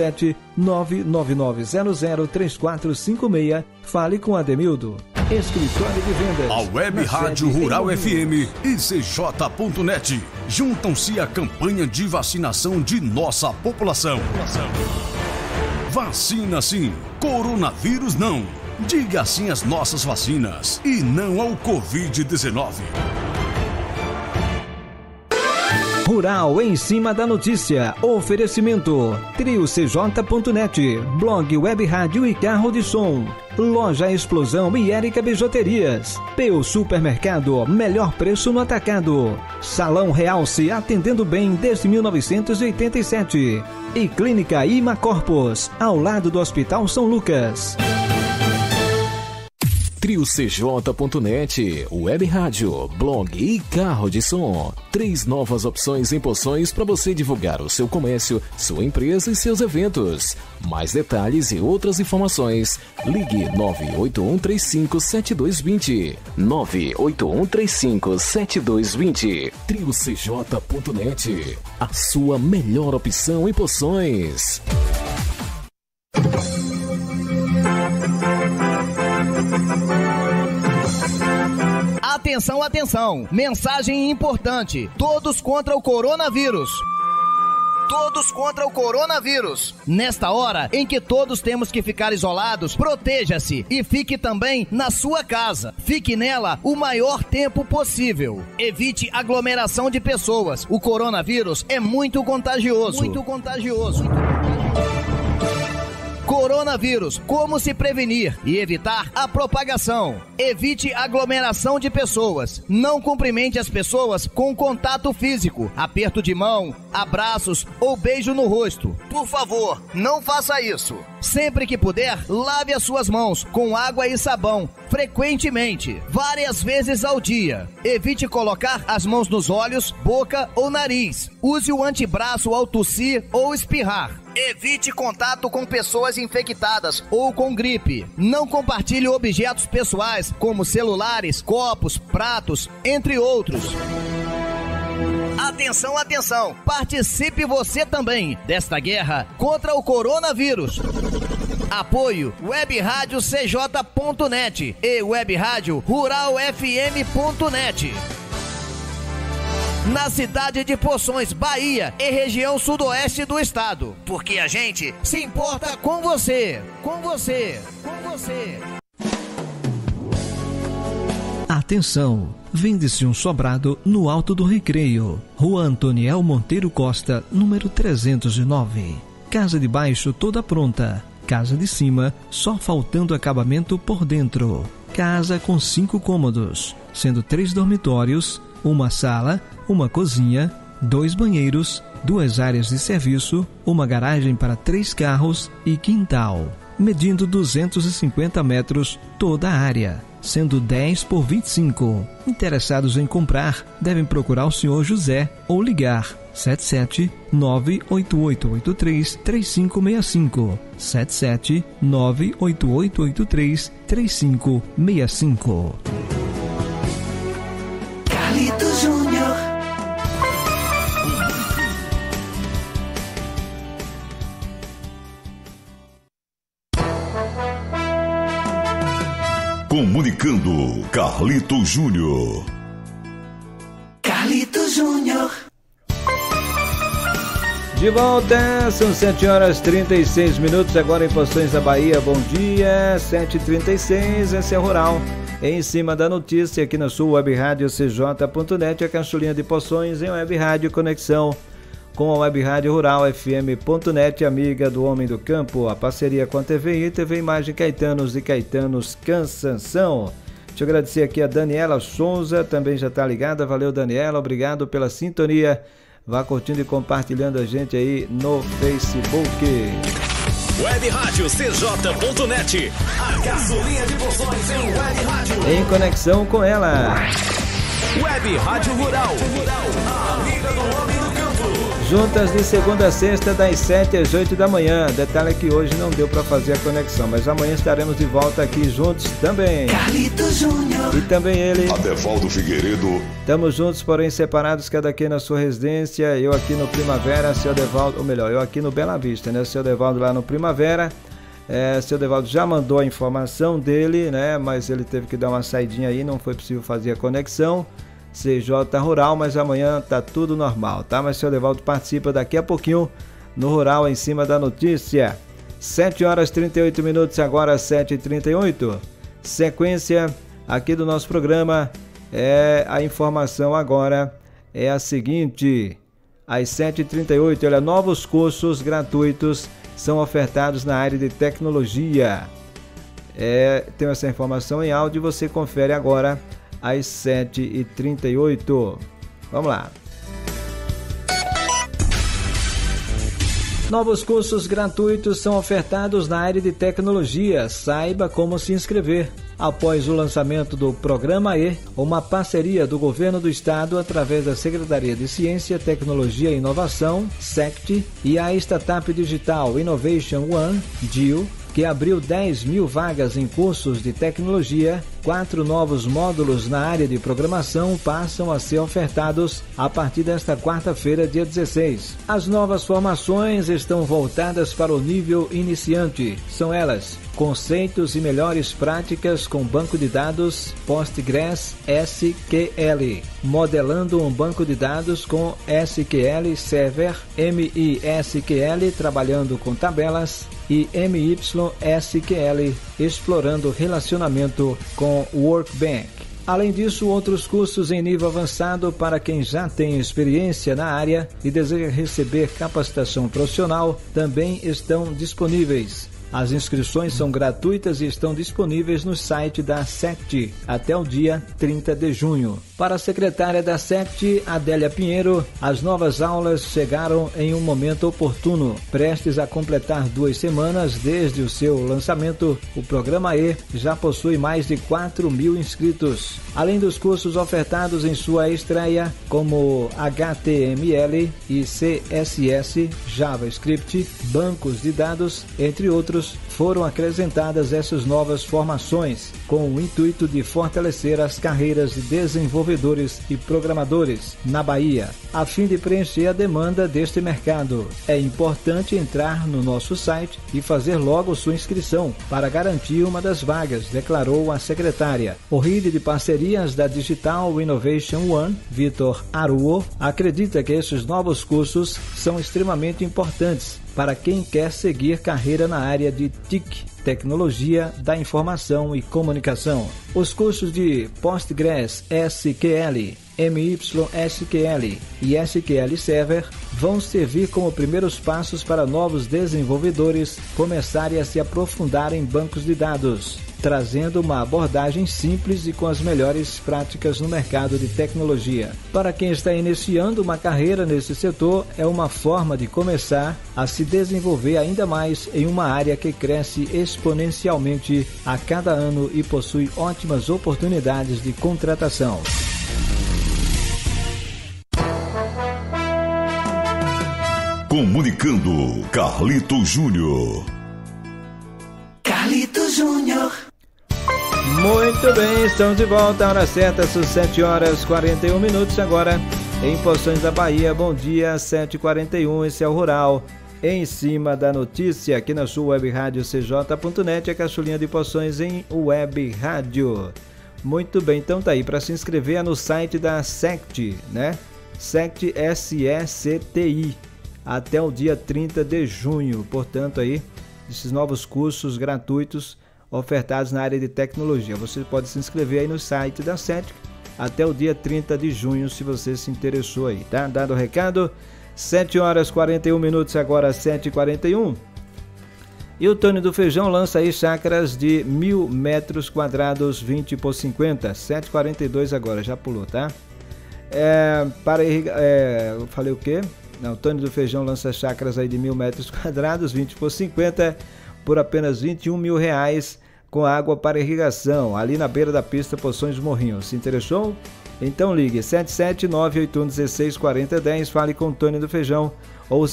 [SPEAKER 3] 77999003456. Fale com Ademildo. Escritório de Vendas.
[SPEAKER 11] A Web Rádio Rural FM e CJ.net juntam-se à campanha de vacinação de nossa população. Vacina sim, coronavírus não. Diga sim às nossas vacinas e não ao Covid-19.
[SPEAKER 3] Rural em cima da notícia. Oferecimento TrioCJ.net, blog Web Rádio e Carro de Som, Loja Explosão e Érica Bijuterias, Peu Supermercado, melhor preço no atacado, Salão Realce, atendendo bem desde 1987, e Clínica Imacorpus, ao lado do Hospital São Lucas.
[SPEAKER 6] TrioCJ.net, Web Rádio, blog e carro de som. 3 novas opções em Poções para você divulgar o seu comércio, sua empresa e seus eventos. Mais detalhes e outras informações, ligue 981357220. 981357220. TrioCJ.net, a sua melhor opção em Poções.
[SPEAKER 12] Atenção, atenção! Mensagem importante: todos contra o coronavírus. Todos contra o coronavírus. Nesta hora em que todos temos que ficar isolados, proteja-se e fique também na sua casa. Fique nela o maior tempo possível. Evite aglomeração de pessoas. O coronavírus é muito contagioso. Coronavírus, como se prevenir e evitar a propagação. Evite aglomeração de pessoas. Não cumprimente as pessoas com contato físico, aperto de mão, abraços ou beijo no rosto. Por favor, não faça isso. Sempre que puder, lave as suas mãos com água e sabão, frequentemente, várias vezes ao dia. Evite colocar as mãos nos olhos, boca ou nariz. Use o antebraço ao tossir ou espirrar. Evite contato com pessoas infectadas ou com gripe. Não compartilhe objetos pessoais como celulares, copos, pratos, entre outros. Atenção, atenção! Participe você também desta guerra contra o coronavírus. Apoio Web Rádio CJ.net e Web Rádio Rural FM.net. Na cidade de Poções, Bahia e região sudoeste do estado. Porque a gente se importa com você, com você, com você.
[SPEAKER 3] Atenção! Vende-se um sobrado no Alto do Recreio, Rua Antoniel Monteiro Costa, número 309. Casa de baixo toda pronta, casa de cima só faltando acabamento por dentro. Casa com 5 cômodos, sendo 3 dormitórios, uma sala, uma cozinha, 2 banheiros, 2 áreas de serviço, uma garagem para 3 carros e quintal, medindo 250 metros toda a área, sendo 10 por 25. Interessados em comprar, devem procurar o senhor José ou ligar 77988833565, 77988833565.
[SPEAKER 2] Carlitos Júnior.
[SPEAKER 4] Comunicando, Carlitos Júnior.
[SPEAKER 2] Carlitos Júnior.
[SPEAKER 3] De volta, são 7h36, agora em Poções da Bahia. Bom dia, 7h36, esse é Rural. Em cima da notícia, aqui na sua Web Rádio CJ.net, a cacholinha de Poções em Web Rádio Conexão com a Web Rádio Rural FM.net, amiga do Homem do Campo, a parceria com a TVI, TV Imagem Caetanos e Caetanos Cansanção. Deixa eu agradecer aqui a Daniela Souza, também já está ligada, valeu Daniela, obrigado pela sintonia, vá curtindo e compartilhando a gente aí no Facebook.
[SPEAKER 9] Web Rádio CJ.net, a gasolina de Poções em Web Rádio.
[SPEAKER 3] Em conexão com ela.
[SPEAKER 9] Web Rádio Rural, a amiga do Homem do Campo.
[SPEAKER 3] Juntas de segunda a sexta, das 7 às 8 da manhã. Detalhe é que hoje não deu para fazer a conexão, mas amanhã estaremos de volta aqui juntos também.
[SPEAKER 2] Carlitos Júnior.
[SPEAKER 3] E também ele,
[SPEAKER 4] Adevaldo Figueiredo.
[SPEAKER 3] Estamos juntos, porém separados, cada quem na sua residência. Eu aqui no Primavera, seu Adevaldo, ou melhor, eu aqui no Bela Vista, né? Seu Adevaldo lá no Primavera. Seu Adevaldo já mandou a informação dele, né? Mas ele teve que dar uma saidinha aí, não foi possível fazer a conexão. CJ Rural, mas amanhã tá tudo normal, tá? Mas seu Adevaldo participa daqui a pouquinho no Rural em cima da notícia. 7h38, agora 7h38. Sequência aqui do nosso programa, a informação agora é a seguinte. Às 7h38, olha, novos cursos gratuitos são ofertados na área de tecnologia. Tem essa informação em áudio, você confere agora às 7h38. Vamos lá. Novos cursos gratuitos são ofertados na área de tecnologia. Saiba como se inscrever. Após o lançamento do Programa E, uma parceria do Governo do Estado através da Secretaria de Ciência, Tecnologia e Inovação, SECT, e a Startup Digital Innovation One, DIO, que abriu 10.000 vagas em cursos de tecnologia, 4 novos módulos na área de programação passam a ser ofertados a partir desta quarta-feira, dia 16. As novas formações estão voltadas para o nível iniciante. São elas: conceitos e melhores práticas com banco de dados Postgres SQL, modelando um banco de dados com SQL Server, MySQL trabalhando com tabelas e MySQL explorando relacionamento com Workbench. Além disso, outros cursos em nível avançado para quem já tem experiência na área e deseja receber capacitação profissional também estão disponíveis. As inscrições são gratuitas e estão disponíveis no site da SECT até o dia 30 de junho. Para a secretária da SECT, Adélia Pinheiro, as novas aulas chegaram em um momento oportuno. Prestes a completar 2 semanas desde o seu lançamento, o Programa E já possui mais de 4.000 inscritos. Além dos cursos ofertados em sua estreia, como HTML e CSS, JavaScript, bancos de dados, entre outros, foram acrescentadas essas novas formações, com o intuito de fortalecer as carreiras de desenvolvedores e programadores na Bahia, a fim de preencher a demanda deste mercado. É importante entrar no nosso site e fazer logo sua inscrição para garantir uma das vagas, declarou a secretária. O RID de parcerias da Digital Innovation One, Vitor Aruo, acredita que esses novos cursos são extremamente importantes para quem quer seguir carreira na área de TIC, Tecnologia da Informação e Comunicação. Os cursos de Postgres SQL, MySQL e SQL Server vão servir como primeiros passos para novos desenvolvedores começarem a se aprofundar em bancos de dados, trazendo uma abordagem simples e com as melhores práticas no mercado de tecnologia. Para quem está iniciando uma carreira nesse setor, é uma forma de começar a se desenvolver ainda mais em uma área que cresce exponencialmente a cada ano e possui ótimas oportunidades de contratação.
[SPEAKER 4] Comunicando, Carlito Júnior.
[SPEAKER 2] Carlito Júnior.
[SPEAKER 3] Muito bem, estamos de volta, a hora certa, são 7h41, agora em Poções da Bahia. Bom dia, 7h41, esse é o Rural, em cima da notícia, aqui na sua web rádio cj.net, a caçulinha de Poções em web rádio. Muito bem, então tá aí, para se inscrever é no site da SECT, né? SECT, SECTI, até o dia 30 de junho, portanto aí, esses novos cursos gratuitos ofertados na área de tecnologia. Você pode se inscrever aí no site da SECT até o dia 30 de junho, se você se interessou aí, tá? Dado o recado, 7h41, agora 7h41. E o Tony do Feijão lança aí chácaras de 1.000 metros quadrados, 20 por 50, 7h42 agora, já pulou, tá? Eu falei o quê? Não, o Tony do Feijão lança chácaras aí de 1.000 metros quadrados, 20 por 50, por apenas R$21 mil, com água para irrigação, ali na beira da pista Poções Morrinhos. Se interessou? Então ligue 77981164010, fale com o Tony do Feijão, ou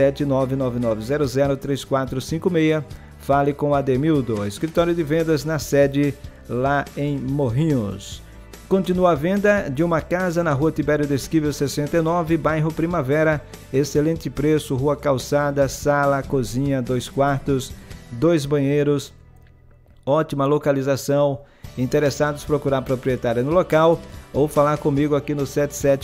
[SPEAKER 3] 77999003456, fale com o Ademildo, escritório de vendas na sede lá em Morrinhos. Continua a venda de uma casa na rua Tibério Desquível 69, bairro Primavera, excelente preço, rua calçada, sala, cozinha, 2 quartos, 2 banheiros, ótima localização. Interessados, procurar proprietária no local ou falar comigo aqui no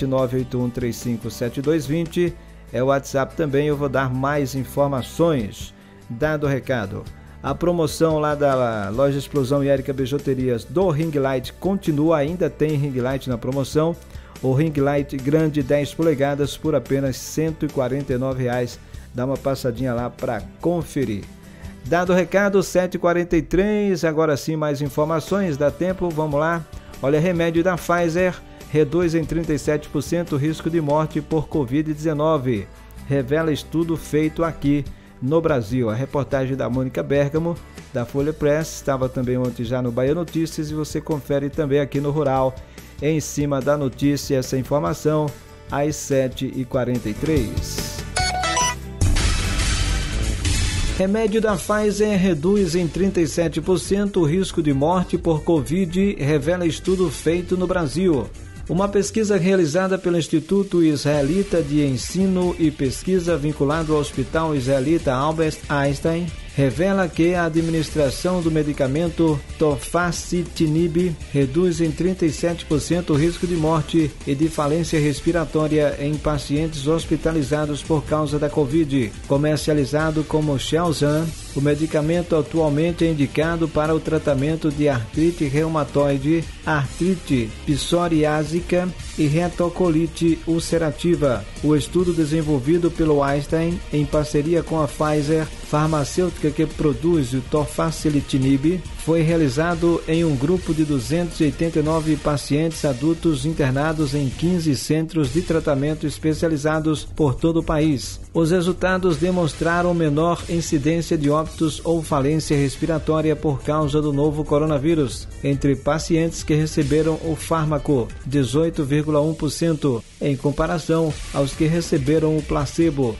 [SPEAKER 3] 77981357220, é o WhatsApp também, eu vou dar mais informações. Dado o recado, a promoção lá da loja Explosão e Érica Bijuterias do Ring Light continua, ainda tem Ring Light na promoção. O Ring Light grande 10 polegadas por apenas R$ 149,00. Dá uma passadinha lá para conferir. Dado o recado, 7h43, agora sim mais informações, dá tempo, vamos lá. Olha, remédio da Pfizer reduz em 37% o risco de morte por Covid-19. Revela estudo feito aqui no Brasil. A reportagem da Mônica Bergamo, da Folha Press, estava também ontem já no Bahia Notícias, e você confere também aqui no Rural, em cima da notícia, essa informação, às 7h43. Remédio da Pfizer reduz em 37% o risco de morte por Covid, revela estudo feito no Brasil. Uma pesquisa realizada pelo Instituto Israelita de Ensino e Pesquisa vinculado ao Hospital Israelita Albert Einstein revela que a administração do medicamento Tofacitinib reduz em 37% o risco de morte e de falência respiratória em pacientes hospitalizados por causa da Covid. Comercializado como Shelzan, O medicamento atualmente é indicado para o tratamento de artrite reumatoide, artrite psoriásica e retocolite ulcerativa. O estudo desenvolvido pelo Einstein em parceria com a Pfizer, farmacêutica que produz o tofasilitinib, foi realizado em um grupo de 289 pacientes adultos internados em 15 centros de tratamento especializados por todo o país. Os resultados demonstraram menor incidência de óbitos ou falência respiratória por causa do novo coronavírus entre pacientes que receberam o fármaco, 18,1%, em comparação aos que receberam o placebo,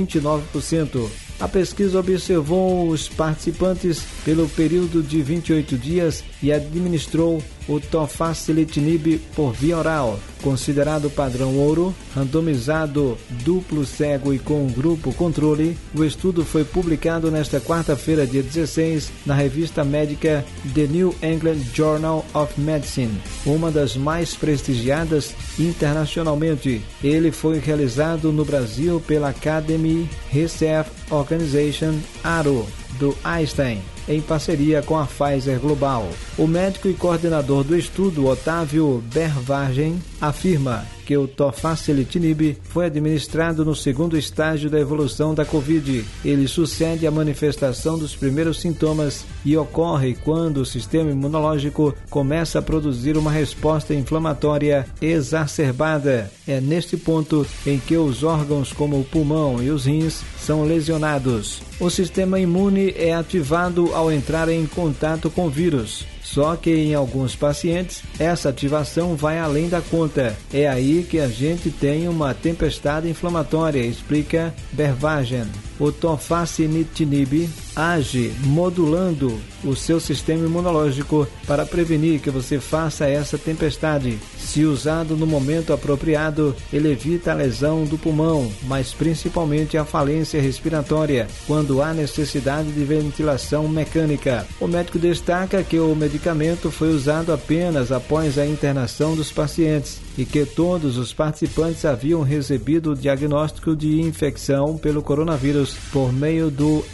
[SPEAKER 3] 29%. A pesquisa observou os participantes pelo período de 28 dias e administrou o tofasilitinib por via oral, considerado padrão ouro, randomizado, duplo cego e com grupo controle. O estudo foi publicado nesta quarta-feira, dia 16, na revista médica The New England Journal of Medicine, uma das mais prestigiadas internacionalmente. Ele foi realizado no Brasil pela Academy Research Organization, ARO, do Einstein, em parceria com a Pfizer Global. O médico e coordenador do estudo, Otávio Bervagen, afirma que o tofasilitinib foi administrado no segundo estágio da evolução da Covid. Ele sucede à manifestação dos primeiros sintomas e ocorre quando o sistema imunológico começa a produzir uma resposta inflamatória exacerbada. É neste ponto em que os órgãos como o pulmão e os rins são lesionados. O sistema imune é ativado ao entrar em contato com o vírus. Só que em alguns pacientes, essa ativação vai além da conta. É aí que a gente tem uma tempestade inflamatória, explica Bervagen. O tofasilitinib age modulando o seu sistema imunológico para prevenir que você faça essa tempestade. Se usado no momento apropriado, ele evita a lesão do pulmão, mas principalmente a falência respiratória, quando há necessidade de ventilação mecânica. O médico destaca que o medicamento foi usado apenas após a internação dos pacientes e que todos os participantes haviam recebido o diagnóstico de infecção pelo coronavírus por meio do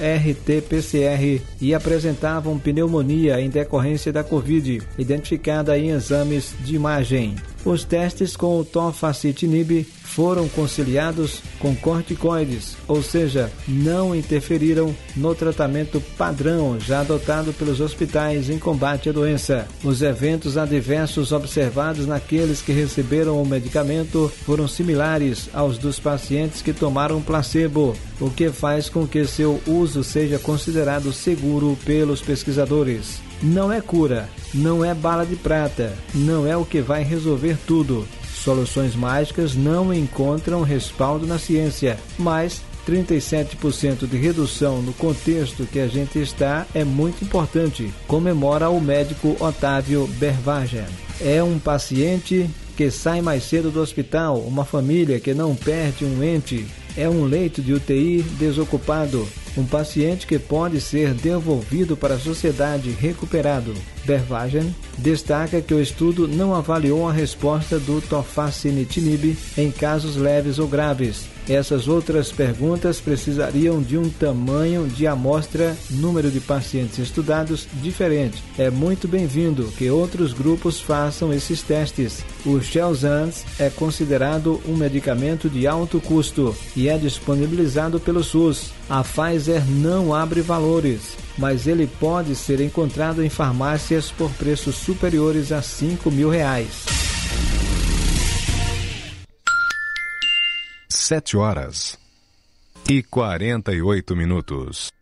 [SPEAKER 3] RT-PCR e apresentavam pneumonia em decorrência da Covid, identificada em exames de imagem. Os testes com o tofasilitinib foram conciliados com corticoides, ou seja, não interferiram no tratamento padrão já adotado pelos hospitais em combate à doença. Os eventos adversos observados naqueles que receberam o medicamento foram similares aos dos pacientes que tomaram placebo, o que faz com que seu uso seja considerado seguro pelos pesquisadores. Não é cura, não é bala de prata, não é o que vai resolver tudo. Soluções mágicas não encontram respaldo na ciência, mas 37% de redução no contexto que a gente está é muito importante, comemora o médico Otávio Bervagen. É um paciente que sai mais cedo do hospital, uma família que não perde um ente, é um leito de UTI desocupado, um paciente que pode ser devolvido para a sociedade recuperado. Bervagen destaca que o estudo não avaliou a resposta do tofasilitinib em casos leves ou graves. Essas outras perguntas precisariam de um tamanho de amostra, número de pacientes estudados diferente. É muito bem-vindo que outros grupos façam esses testes. O Xeljanz é considerado um medicamento de alto custo e é disponibilizado pelo SUS. A Pfizer não abre valores, mas ele pode ser encontrado em farmácias por preços superiores a R$5.000.
[SPEAKER 10] 7h48.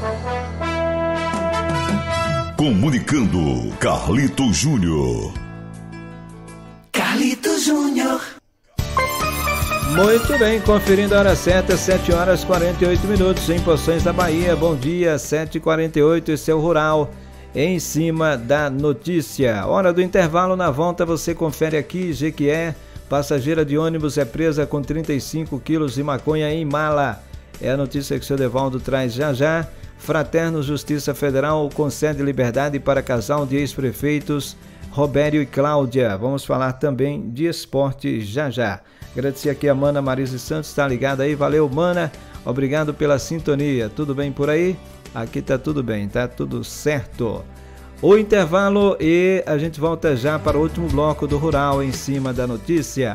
[SPEAKER 4] Comunicando, Carlito Júnior.
[SPEAKER 2] Carlito Júnior.
[SPEAKER 3] Muito bem, conferindo a hora certa, 7h48 em Poções da Bahia. Bom dia, 7h48, esse é o Rural, em cima da notícia. Hora do intervalo, na volta você confere aqui, Jequié. Passageira de ônibus é presa com 35 quilos de maconha em mala. É a notícia que o seu Devaldo traz já já. Fraterno Justiça Federal concede liberdade para casal de ex-prefeitos Robério e Cláudia. Vamos falar também de esporte já já. Agradecer aqui a Mana Marise Santos, está ligada aí. Valeu, Mana. Obrigado pela sintonia. Tudo bem por aí? Aqui tá tudo bem, tá tudo certo. O intervalo e a gente volta já para o último bloco do Rural em cima da notícia.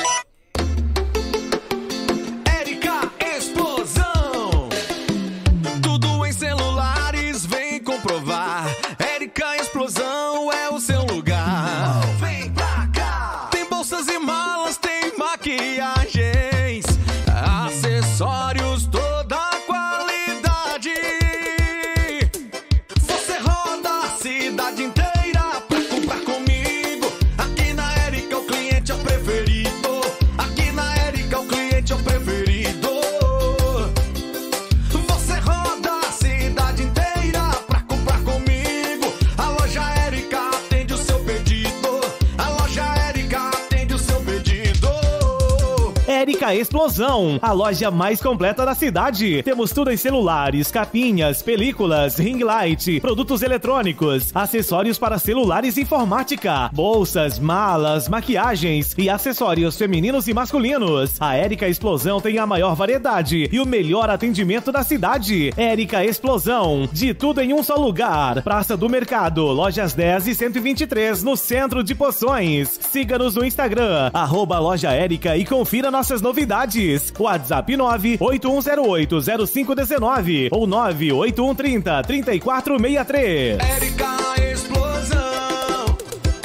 [SPEAKER 2] Érica Explosão. Tudo em celulares, vem comprovar. Érica Explosão é o seu lugar. Vem pra cá. Tem bolsas e malas, tem maquiagens, acessórios, toda a qualidade. Você roda a cidade inteira pra comprar comigo. Aqui na Érica o cliente é o preferido. Aqui na Érica o cliente é o preferido. Você roda a cidade inteira pra comprar comigo. A loja Érica atende o seu pedido. A loja Érica atende o seu pedido.
[SPEAKER 1] Érica Explosão, a loja mais completa da cidade. Temos tudo em celulares, capinhas, películas, ring light, produtos eletrônicos, acessórios para celulares e informática, bolsas, malas, maquiagens e acessórios femininos e masculinos. A Érica Explosão tem a maior variedade e o melhor atendimento da cidade. Érica Explosão, de tudo em um só lugar. Praça do Mercado, lojas 10 e 123, no centro de Poções. Siga-nos no Instagram, @loja Érica, e confira nossas novidades. WhatsApp 981080519 ou 98130-3463.
[SPEAKER 2] Érica Explosão.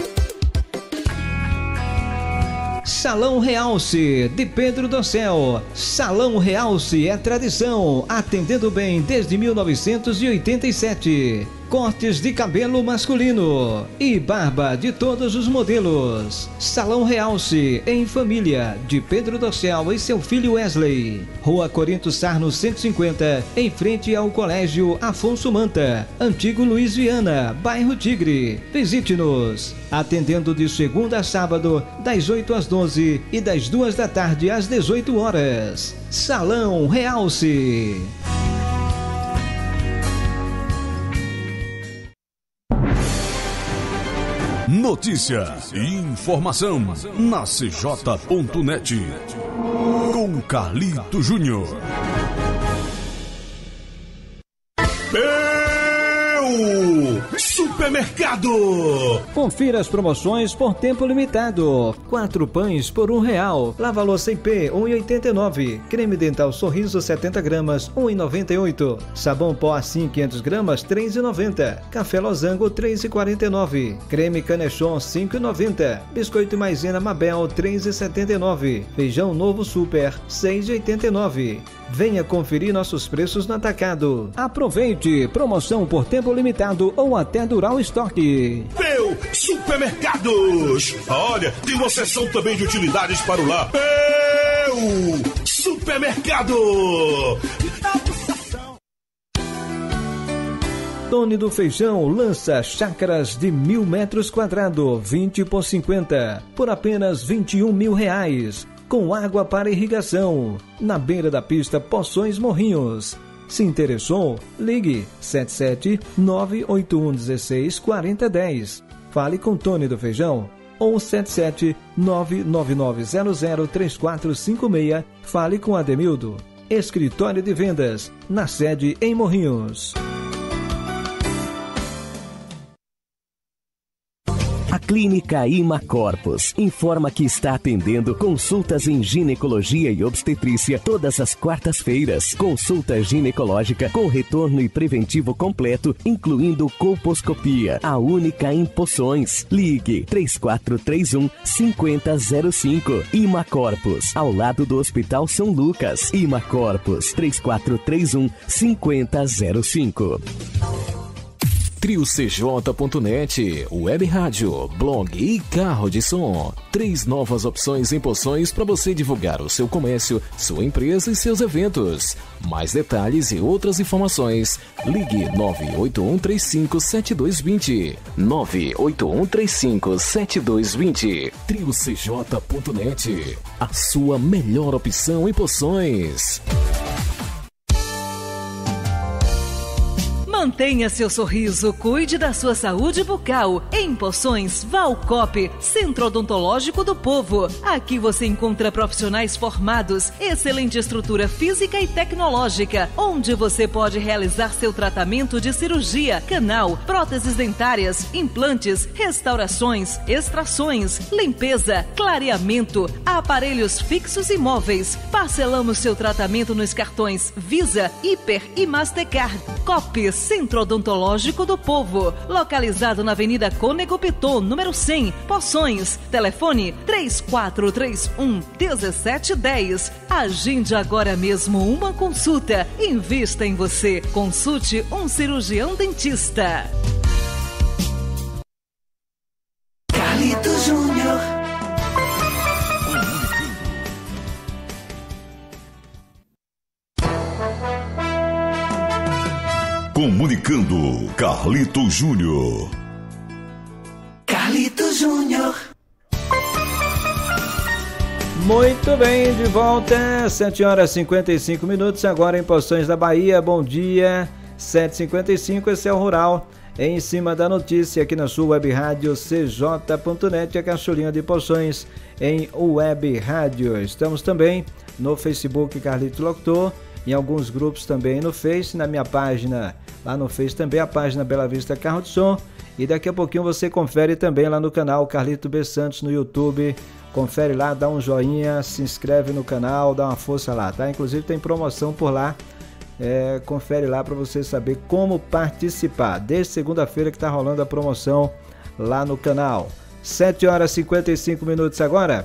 [SPEAKER 3] Salão Realce, de Pedro do Céu. Salão Realce é tradição, atendendo bem desde 1987. Cortes de cabelo masculino e barba de todos os modelos. Salão Realce, em família, de Pedro do Céu e seu filho Wesley. Rua Corinto Sarno 150, em frente ao Colégio Afonso Manta, Antigo Luiz Viana, bairro Tigre. Visite-nos. Atendendo de segunda a sábado, das 8 às 12 e das 2 da tarde às 18 horas. Salão Realce.
[SPEAKER 11] Notícia e informação na CJ.net. Com Carlito Júnior.
[SPEAKER 4] Supermercado!
[SPEAKER 3] Confira as promoções por tempo limitado. 4 pães por R$1. Lava-louça IP, 1,89. Creme dental Sorriso 70 gramas, 1,98. Sabão pó assim 500 gramas, 3,90. Café Losango, 3,49. Creme Canechon, 5,90. Biscoito Maisena Mabel, 3,79. Feijão Novo Super, 6,89. Venha conferir nossos preços no atacado. Aproveite! Promoção por tempo limitado ou até durar o estoque.
[SPEAKER 4] Meu Supermercados! Olha, tem uma seção também de utilidades para o lar. Meu Supermercado!
[SPEAKER 3] Tony do Feijão lança chácaras de 1.000 metros quadrados, 20 por 50, por apenas R$21 mil. Com água para irrigação, na beira da pista Poções Morrinhos. Se interessou? Ligue 77981164010. Fale com Tony do Feijão ou 77999003456. Fale com Ademildo. Escritório de Vendas, na sede em Morrinhos.
[SPEAKER 5] Clínica Imacorpus informa que está atendendo consultas em ginecologia e obstetrícia todas as quartas-feiras. Consulta ginecológica com retorno e preventivo completo, incluindo colposcopia, a única em Poções. Ligue 3431-5005. Imacorpus, ao lado do Hospital São Lucas. Imacorpus, 3431-5005.
[SPEAKER 6] TrioCJ.net, web rádio, blog e carro de som. 3 novas opções em Poções para você divulgar o seu comércio, sua empresa e seus eventos. Mais detalhes e outras informações, ligue 981357220. 981357220. TrioCJ.net, a sua melhor opção em Poções.
[SPEAKER 7] Mantenha seu sorriso, cuide da sua saúde bucal. Em Poções, Valcop, Centro Odontológico do Povo. Aqui você encontra profissionais formados, excelente estrutura física e tecnológica, onde você pode realizar seu tratamento de cirurgia, canal, próteses dentárias, implantes, restaurações, extrações, limpeza, clareamento, aparelhos fixos e móveis. Parcelamos seu tratamento nos cartões Visa, Hiper e Mastercard. COP, Centro Odontológico do Povo, localizado na Avenida Cônego Piton, número 100, Poções. Telefone 3431-1710. Agende agora mesmo uma consulta. Invista em você. Consulte um cirurgião dentista.
[SPEAKER 2] Carlito Júnior.
[SPEAKER 4] Comunicando, Carlito Júnior.
[SPEAKER 2] Carlito Júnior.
[SPEAKER 3] Muito bem, de volta, 7 horas e 55 minutos, agora em Poções da Bahia. Bom dia, 7h55, esse é o Rural, em cima da notícia, aqui na sua web rádio cj.net, a caçulinha de Poções em web rádio. Estamos também no Facebook Carlito Locutor, em alguns grupos também no Face, na minha página, lá no Face também, a página Bela Vista Carro de Som, e daqui a pouquinho você confere também lá no canal Carlito B. Santos no YouTube. Confere lá, dá um joinha, se inscreve no canal, dá uma força lá, tá? Inclusive tem promoção por lá, confere lá para você saber como participar. Desde segunda-feira que tá rolando a promoção lá no canal. 7 horas e 55 minutos agora,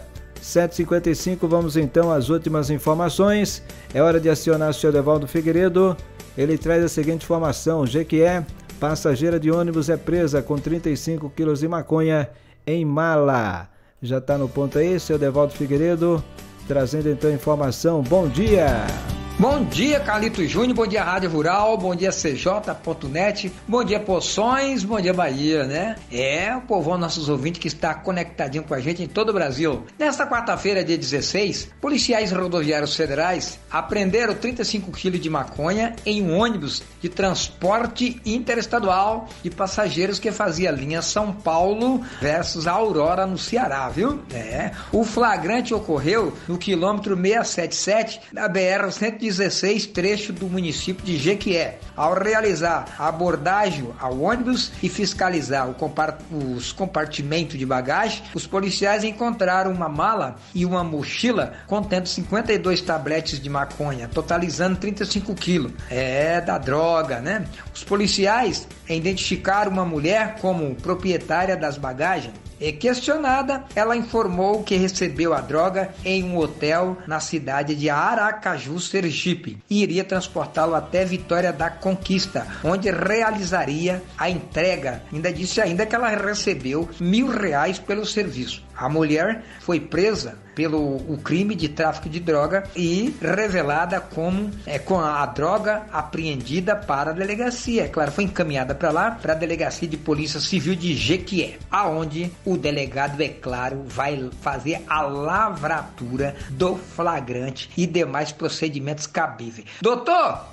[SPEAKER 3] 7h55, vamos então às últimas informações. É hora de acionar o senhor Evaldo Figueiredo. Ele traz a seguinte informação: Jequié, passageira de ônibus é presa com 35 quilos de maconha em mala. Já está no ponto aí, seu Evaldo Figueiredo, trazendo então informação. Bom dia!
[SPEAKER 13] Bom dia, Carlito Júnior, bom dia Rádio Rural, bom dia CJ.net, bom dia Poções, bom dia Bahia, né? O povão, nossos ouvintes que está conectadinho com a gente em todo o Brasil. Nesta quarta-feira, dia 16, policiais rodoviários federais apreenderam 35 quilos de maconha em um ônibus de transporte interestadual de passageiros que fazia a linha São Paulo versus Aurora, no Ceará, viu? O flagrante ocorreu no quilômetro 677 da BR-116, trecho do município de Jequié. Ao realizar a abordagem ao ônibus e fiscalizar os compartimentos de bagagem, os policiais encontraram uma mala e uma mochila contendo 52 tabletes de maconha, totalizando 35 quilos. Da droga, né? Os policiais identificaram uma mulher como proprietária das bagagens. Questionada, ela informou que recebeu a droga em um hotel na cidade de Aracaju, Sergipe, e iria transportá-lo até Vitória da Conquista, onde realizaria a entrega. Ainda disse que ela recebeu R$1.000 pelo serviço. A mulher foi presa pelo crime de tráfico de droga e revelada com a droga apreendida para a delegacia. Claro, foi encaminhada para lá, para a Delegacia de Polícia Civil de Jequié, aonde o delegado, vai fazer a lavratura do flagrante e demais procedimentos cabíveis. Doutor,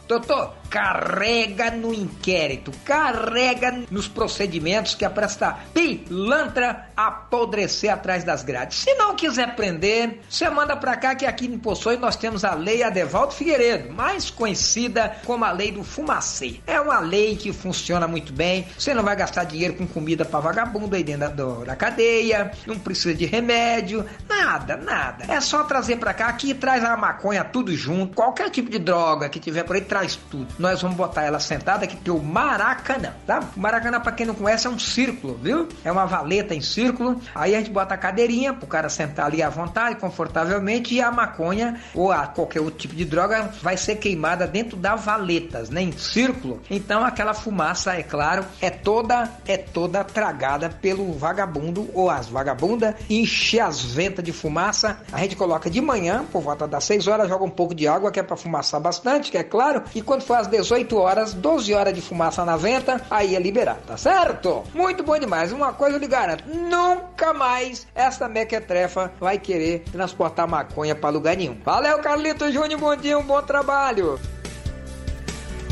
[SPEAKER 13] carrega no inquérito, carrega nos procedimentos, que é para esta pilantra apodrecer atrás das grades. Se não quiser prender, você manda pra cá, que aqui em Poções nós temos a Lei Adevaldo Figueiredo, mais conhecida como a Lei do Fumacê. É uma lei que funciona muito bem, você não vai gastar dinheiro com comida pra vagabundo aí dentro da cadeia, não precisa de remédio, nada. É só trazer pra cá, aqui traz a maconha tudo junto, qualquer tipo de droga que tiver por aí, traz tudo. Nós vamos botar ela sentada aqui, que é o Maracanã, tá? O Maracanã, pra quem não conhece, é um círculo, viu? É uma valeta em círculo, aí a gente bota a cadeirinha pro cara sentar ali à vontade, confortavelmente, e a maconha ou qualquer outro tipo de droga vai ser queimada dentro das valetas, né? Em círculo. Então aquela fumaça, é claro, é toda tragada pelo vagabundo ou as vagabundas, enche as ventas de fumaça. A gente coloca de manhã, por volta das 6 horas, joga um pouco de água, que é pra fumaçar bastante, que é claro, e quando for às 18 horas, 12 horas de fumaça na venta, aí é liberado, tá certo? Muito bom demais. Uma coisa eu lhe garanto, nunca mais essa mequetrefa vai querer transportar maconha para lugar nenhum. Valeu, Carlito Júnior, bom dia, um bom trabalho.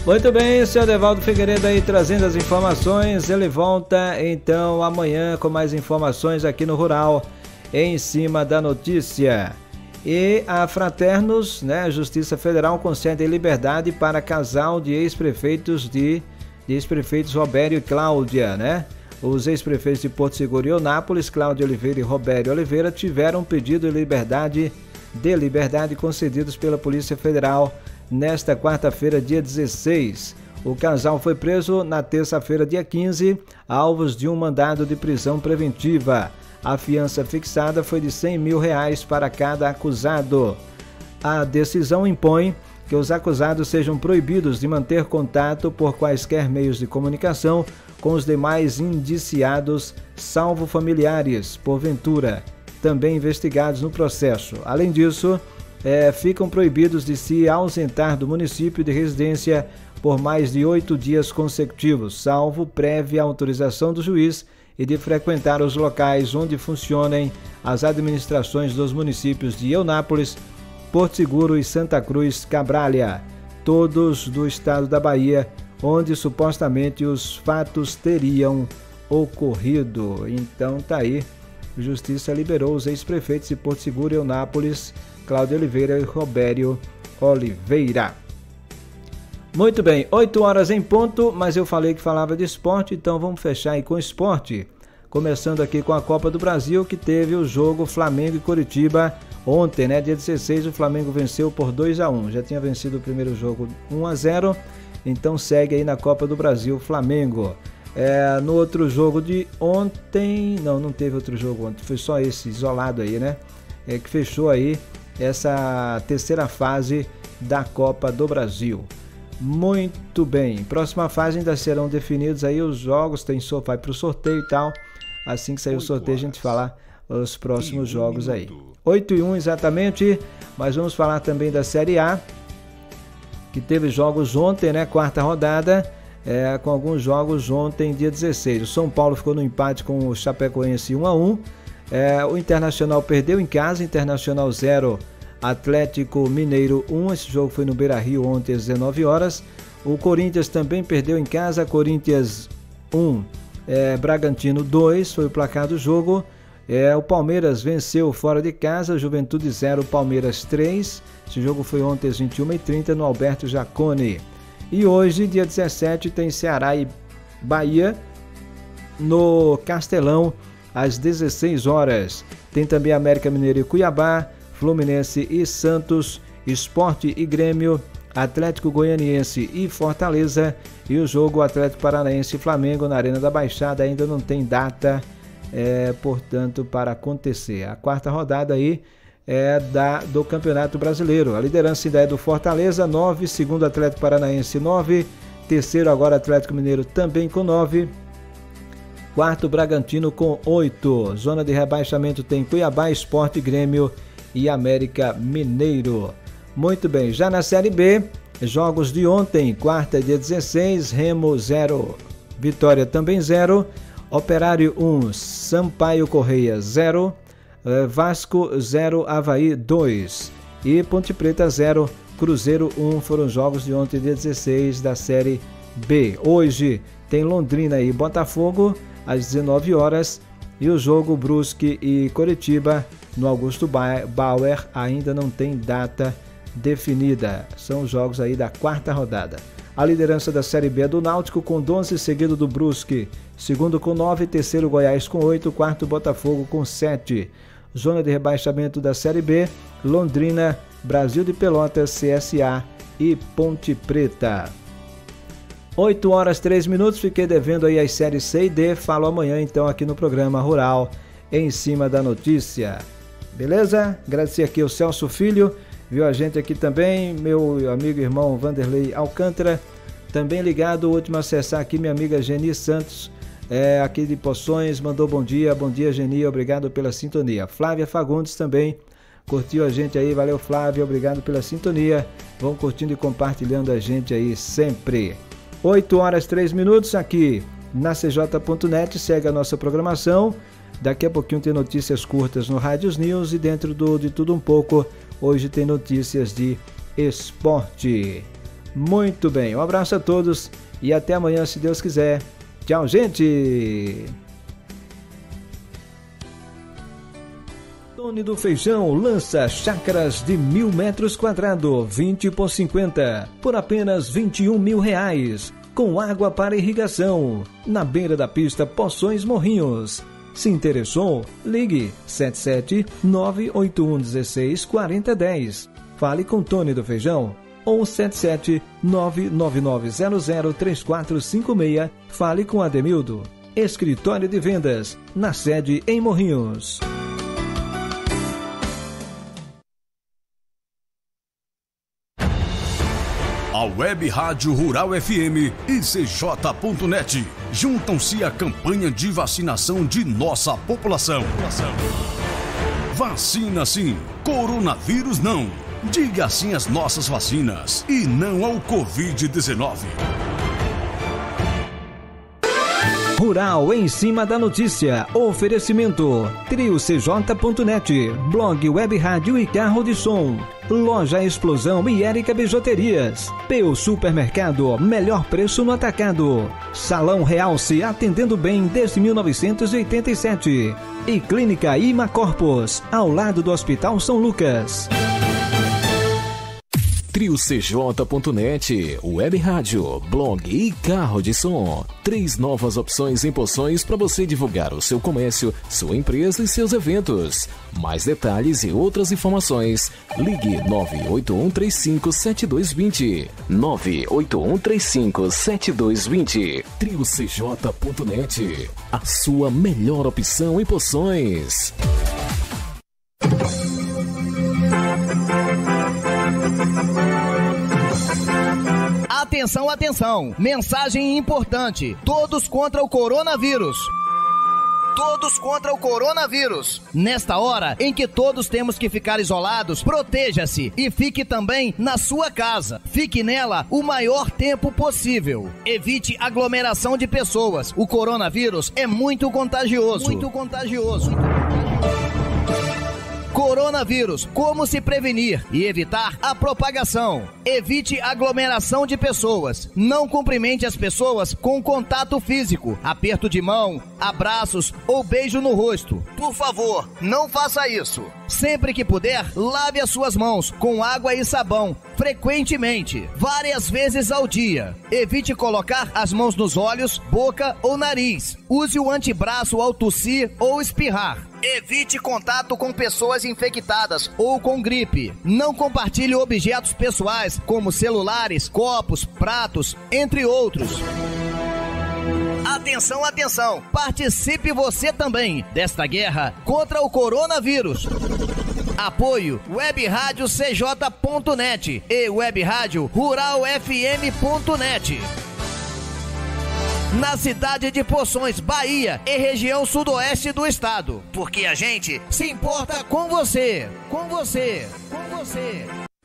[SPEAKER 3] Muito bem, seu Devaldo Figueiredo aí trazendo as informações. Ele volta então amanhã com mais informações aqui no Rural, em cima da notícia. E a Fraternos, né, a Justiça Federal concede liberdade para casal de ex-prefeitos Robério e Cláudia, né? Os ex-prefeitos de Porto Seguro e Eunápolis, Cláudio Oliveira e Robério Oliveira, tiveram pedido de liberdade concedidos pela Polícia Federal nesta quarta-feira, dia 16. O casal foi preso na terça-feira, dia 15, alvos de um mandado de prisão preventiva. A fiança fixada foi de R$100 mil para cada acusado. A decisão impõe que os acusados sejam proibidos de manter contato por quaisquer meios de comunicação com os demais indiciados, salvo familiares, porventura, também investigados no processo. Além disso, ficam proibidos de se ausentar do município de residência por mais de 8 dias consecutivos, salvo prévia autorização do juiz, e de frequentar os locais onde funcionem as administrações dos municípios de Eunápolis, Porto Seguro e Santa Cruz Cabralha, todos do estado da Bahia, onde supostamente os fatos teriam ocorrido. Então tá aí, a Justiça liberou os ex-prefeitos de Porto Seguro e Eunápolis, Cláudio Oliveira e Robério Oliveira. Muito bem, 8 horas em ponto, mas eu falei que falava de esporte, então vamos fechar aí com esporte. Começando aqui com a Copa do Brasil, que teve o jogo Flamengo e Coritiba ontem, né? Dia 16, o Flamengo venceu por 2-1. Já tinha vencido o primeiro jogo 1-0, então segue aí na Copa do Brasil Flamengo. No outro jogo de ontem, não teve outro jogo ontem, foi só esse isolado aí, né? Que fechou aí essa terceira fase da Copa do Brasil. Muito bem, próxima fase ainda serão definidos aí os jogos, vai para o sorteio e tal. Assim que sair o sorteio a gente fala os próximos jogos aí. 8-1 exatamente, mas vamos falar também da Série A, que teve jogos ontem, né? Quarta rodada, com alguns jogos ontem, dia 16. O São Paulo ficou no empate com o Chapecoense 1-1. O Internacional perdeu em casa, Internacional 0, Atlético Mineiro 1, esse jogo foi no Beira-Rio ontem às 19 horas. O Corinthians também perdeu em casa, Corinthians 1, Bragantino 2, foi o placar do jogo. O Palmeiras venceu fora de casa, Juventude 0, Palmeiras 3. Esse jogo foi ontem às 21h30 no Alberto Jaconi. E hoje, dia 17, tem Ceará e Bahia no Castelão às 16 horas. Tem também América Mineiro e Cuiabá, Fluminense e Santos, Sport e Grêmio, Atlético Goianiense e Fortaleza, e o jogo Atlético Paranaense e Flamengo na Arena da Baixada ainda não tem data, portanto, para acontecer. A quarta rodada aí do Campeonato Brasileiro. A liderança ainda é do Fortaleza, 9, segundo Atlético Paranaense 9, terceiro agora Atlético Mineiro também com 9, quarto Bragantino com 8. Zona de rebaixamento tem Cuiabá, Sport, Grêmio e América Mineiro. Muito bem, já na Série B, jogos de ontem, quarta dia 16, Remo 0, Vitória também 0, Operário 1, Sampaio Correia 0, Vasco 0, Avaí 2 e Ponte Preta 0, Cruzeiro 1, foram os jogos de ontem, dia 16 da Série B. Hoje tem Londrina e Botafogo às 19 horas e o jogo Brusque e Coritiba no Augusto Bauer ainda não tem data definida. São os jogos aí da quarta rodada. A liderança da Série B é do Náutico com 12, seguido do Brusque, segundo com 9, terceiro Goiás com 8, quarto Botafogo com 7. Zona de rebaixamento da Série B, Londrina, Brasil de Pelotas, CSA e Ponte Preta. 8 horas 3 minutos, fiquei devendo aí as séries C e D, falo amanhã então aqui no programa Rural, em cima da notícia. Beleza? Agradecer aqui ao Celso Filho, viu a gente aqui também, meu amigo e irmão Vanderlei Alcântara, também ligado, último a acessar aqui minha amiga Geni Santos, aqui de Poções, mandou bom dia Geni, obrigado pela sintonia. Flávia Fagundes também curtiu a gente aí, valeu Flávia, obrigado pela sintonia, vão curtindo e compartilhando a gente aí sempre. 8 horas 3 minutos aqui na CJ.net, segue a nossa programação. Daqui a pouquinho tem notícias curtas no Rádios News e dentro de tudo um pouco, hoje tem notícias de esporte. Muito bem, um abraço a todos e até amanhã, se Deus quiser. Tchau, gente! Tony do Feijão lança chácaras de 1.000 metros quadrados, 20 por 50, por apenas R$21 mil, com água para irrigação, na beira da pista Poções Morrinhos. Se interessou, ligue 77981164010. Fale com Tony do Feijão ou 77999003456. Fale com Ademildo. Escritório de Vendas, na sede em Morrinhos.
[SPEAKER 11] A Web Rádio Rural FM e CJ.net juntam-se à campanha de vacinação de nossa população. Vacina sim, coronavírus não. Diga sim às nossas vacinas e não ao Covid-19.
[SPEAKER 3] Rural em cima da notícia. Oferecimento TrioCJ.net, blog Web Rádio e Carro de Som. Loja Explosão e Érica Bijuterias. Peu Supermercado, melhor preço no atacado. Salão Realce, atendendo bem desde 1987. E Clínica Ima Corpus, ao lado do Hospital São Lucas.
[SPEAKER 6] TrioCJ.net, Web Rádio, blog e carro de som. 3 novas opções em poções para você divulgar o seu comércio, sua empresa e seus eventos. Mais detalhes e outras informações, ligue 981357220. 981357220. TrioCJ.net, a sua melhor opção em poções.
[SPEAKER 12] Atenção, atenção! Mensagem importante. Todos contra o coronavírus. Todos contra o coronavírus. Nesta hora em que todos temos que ficar isolados, proteja-se e fique também na sua casa. Fique nela o maior tempo possível. Evite aglomeração de pessoas. O coronavírus é muito contagioso. Muito contagioso. Coronavírus, como se prevenir e evitar a propagação? Evite aglomeração de pessoas. Não cumprimente as pessoas com contato físico, aperto de mão, abraços ou beijo no rosto. Por favor, não faça isso. Sempre que puder, lave as suas mãos com água e sabão, frequentemente, várias vezes ao dia. Evite colocar as mãos nos olhos, boca ou nariz. Use o antebraço ao tossir ou espirrar. Evite contato com pessoas infectadas ou com gripe. Não compartilhe objetos pessoais como celulares, copos, pratos, entre outros. Atenção, atenção! Participe você também desta guerra contra o coronavírus. Apoio Web Rádio CJ.net e Web Rádio Rural FM.net. Na cidade de Poções, Bahia e região sudoeste do estado. Porque a gente se importa com você. Com você. Com você.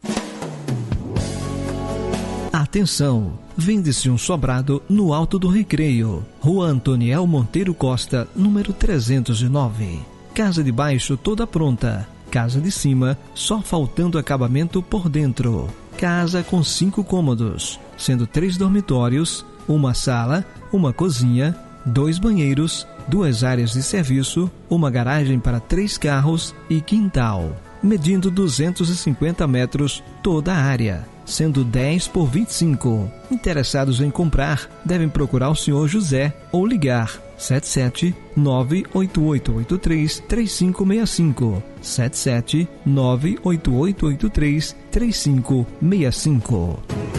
[SPEAKER 3] Atenção! Vende-se um sobrado no Alto do Recreio. Rua Antoniel Monteiro Costa, número 309. Casa de baixo toda pronta. Casa de cima só faltando acabamento por dentro. Casa com 5 cômodos, sendo 3 dormitórios, uma sala, uma cozinha, 2 banheiros, 2 áreas de serviço, uma garagem para 3 carros e quintal, medindo 250 metros toda a área, sendo 10 por 25. Interessados em comprar, devem procurar o senhor José ou ligar 77988833565, 77988833565.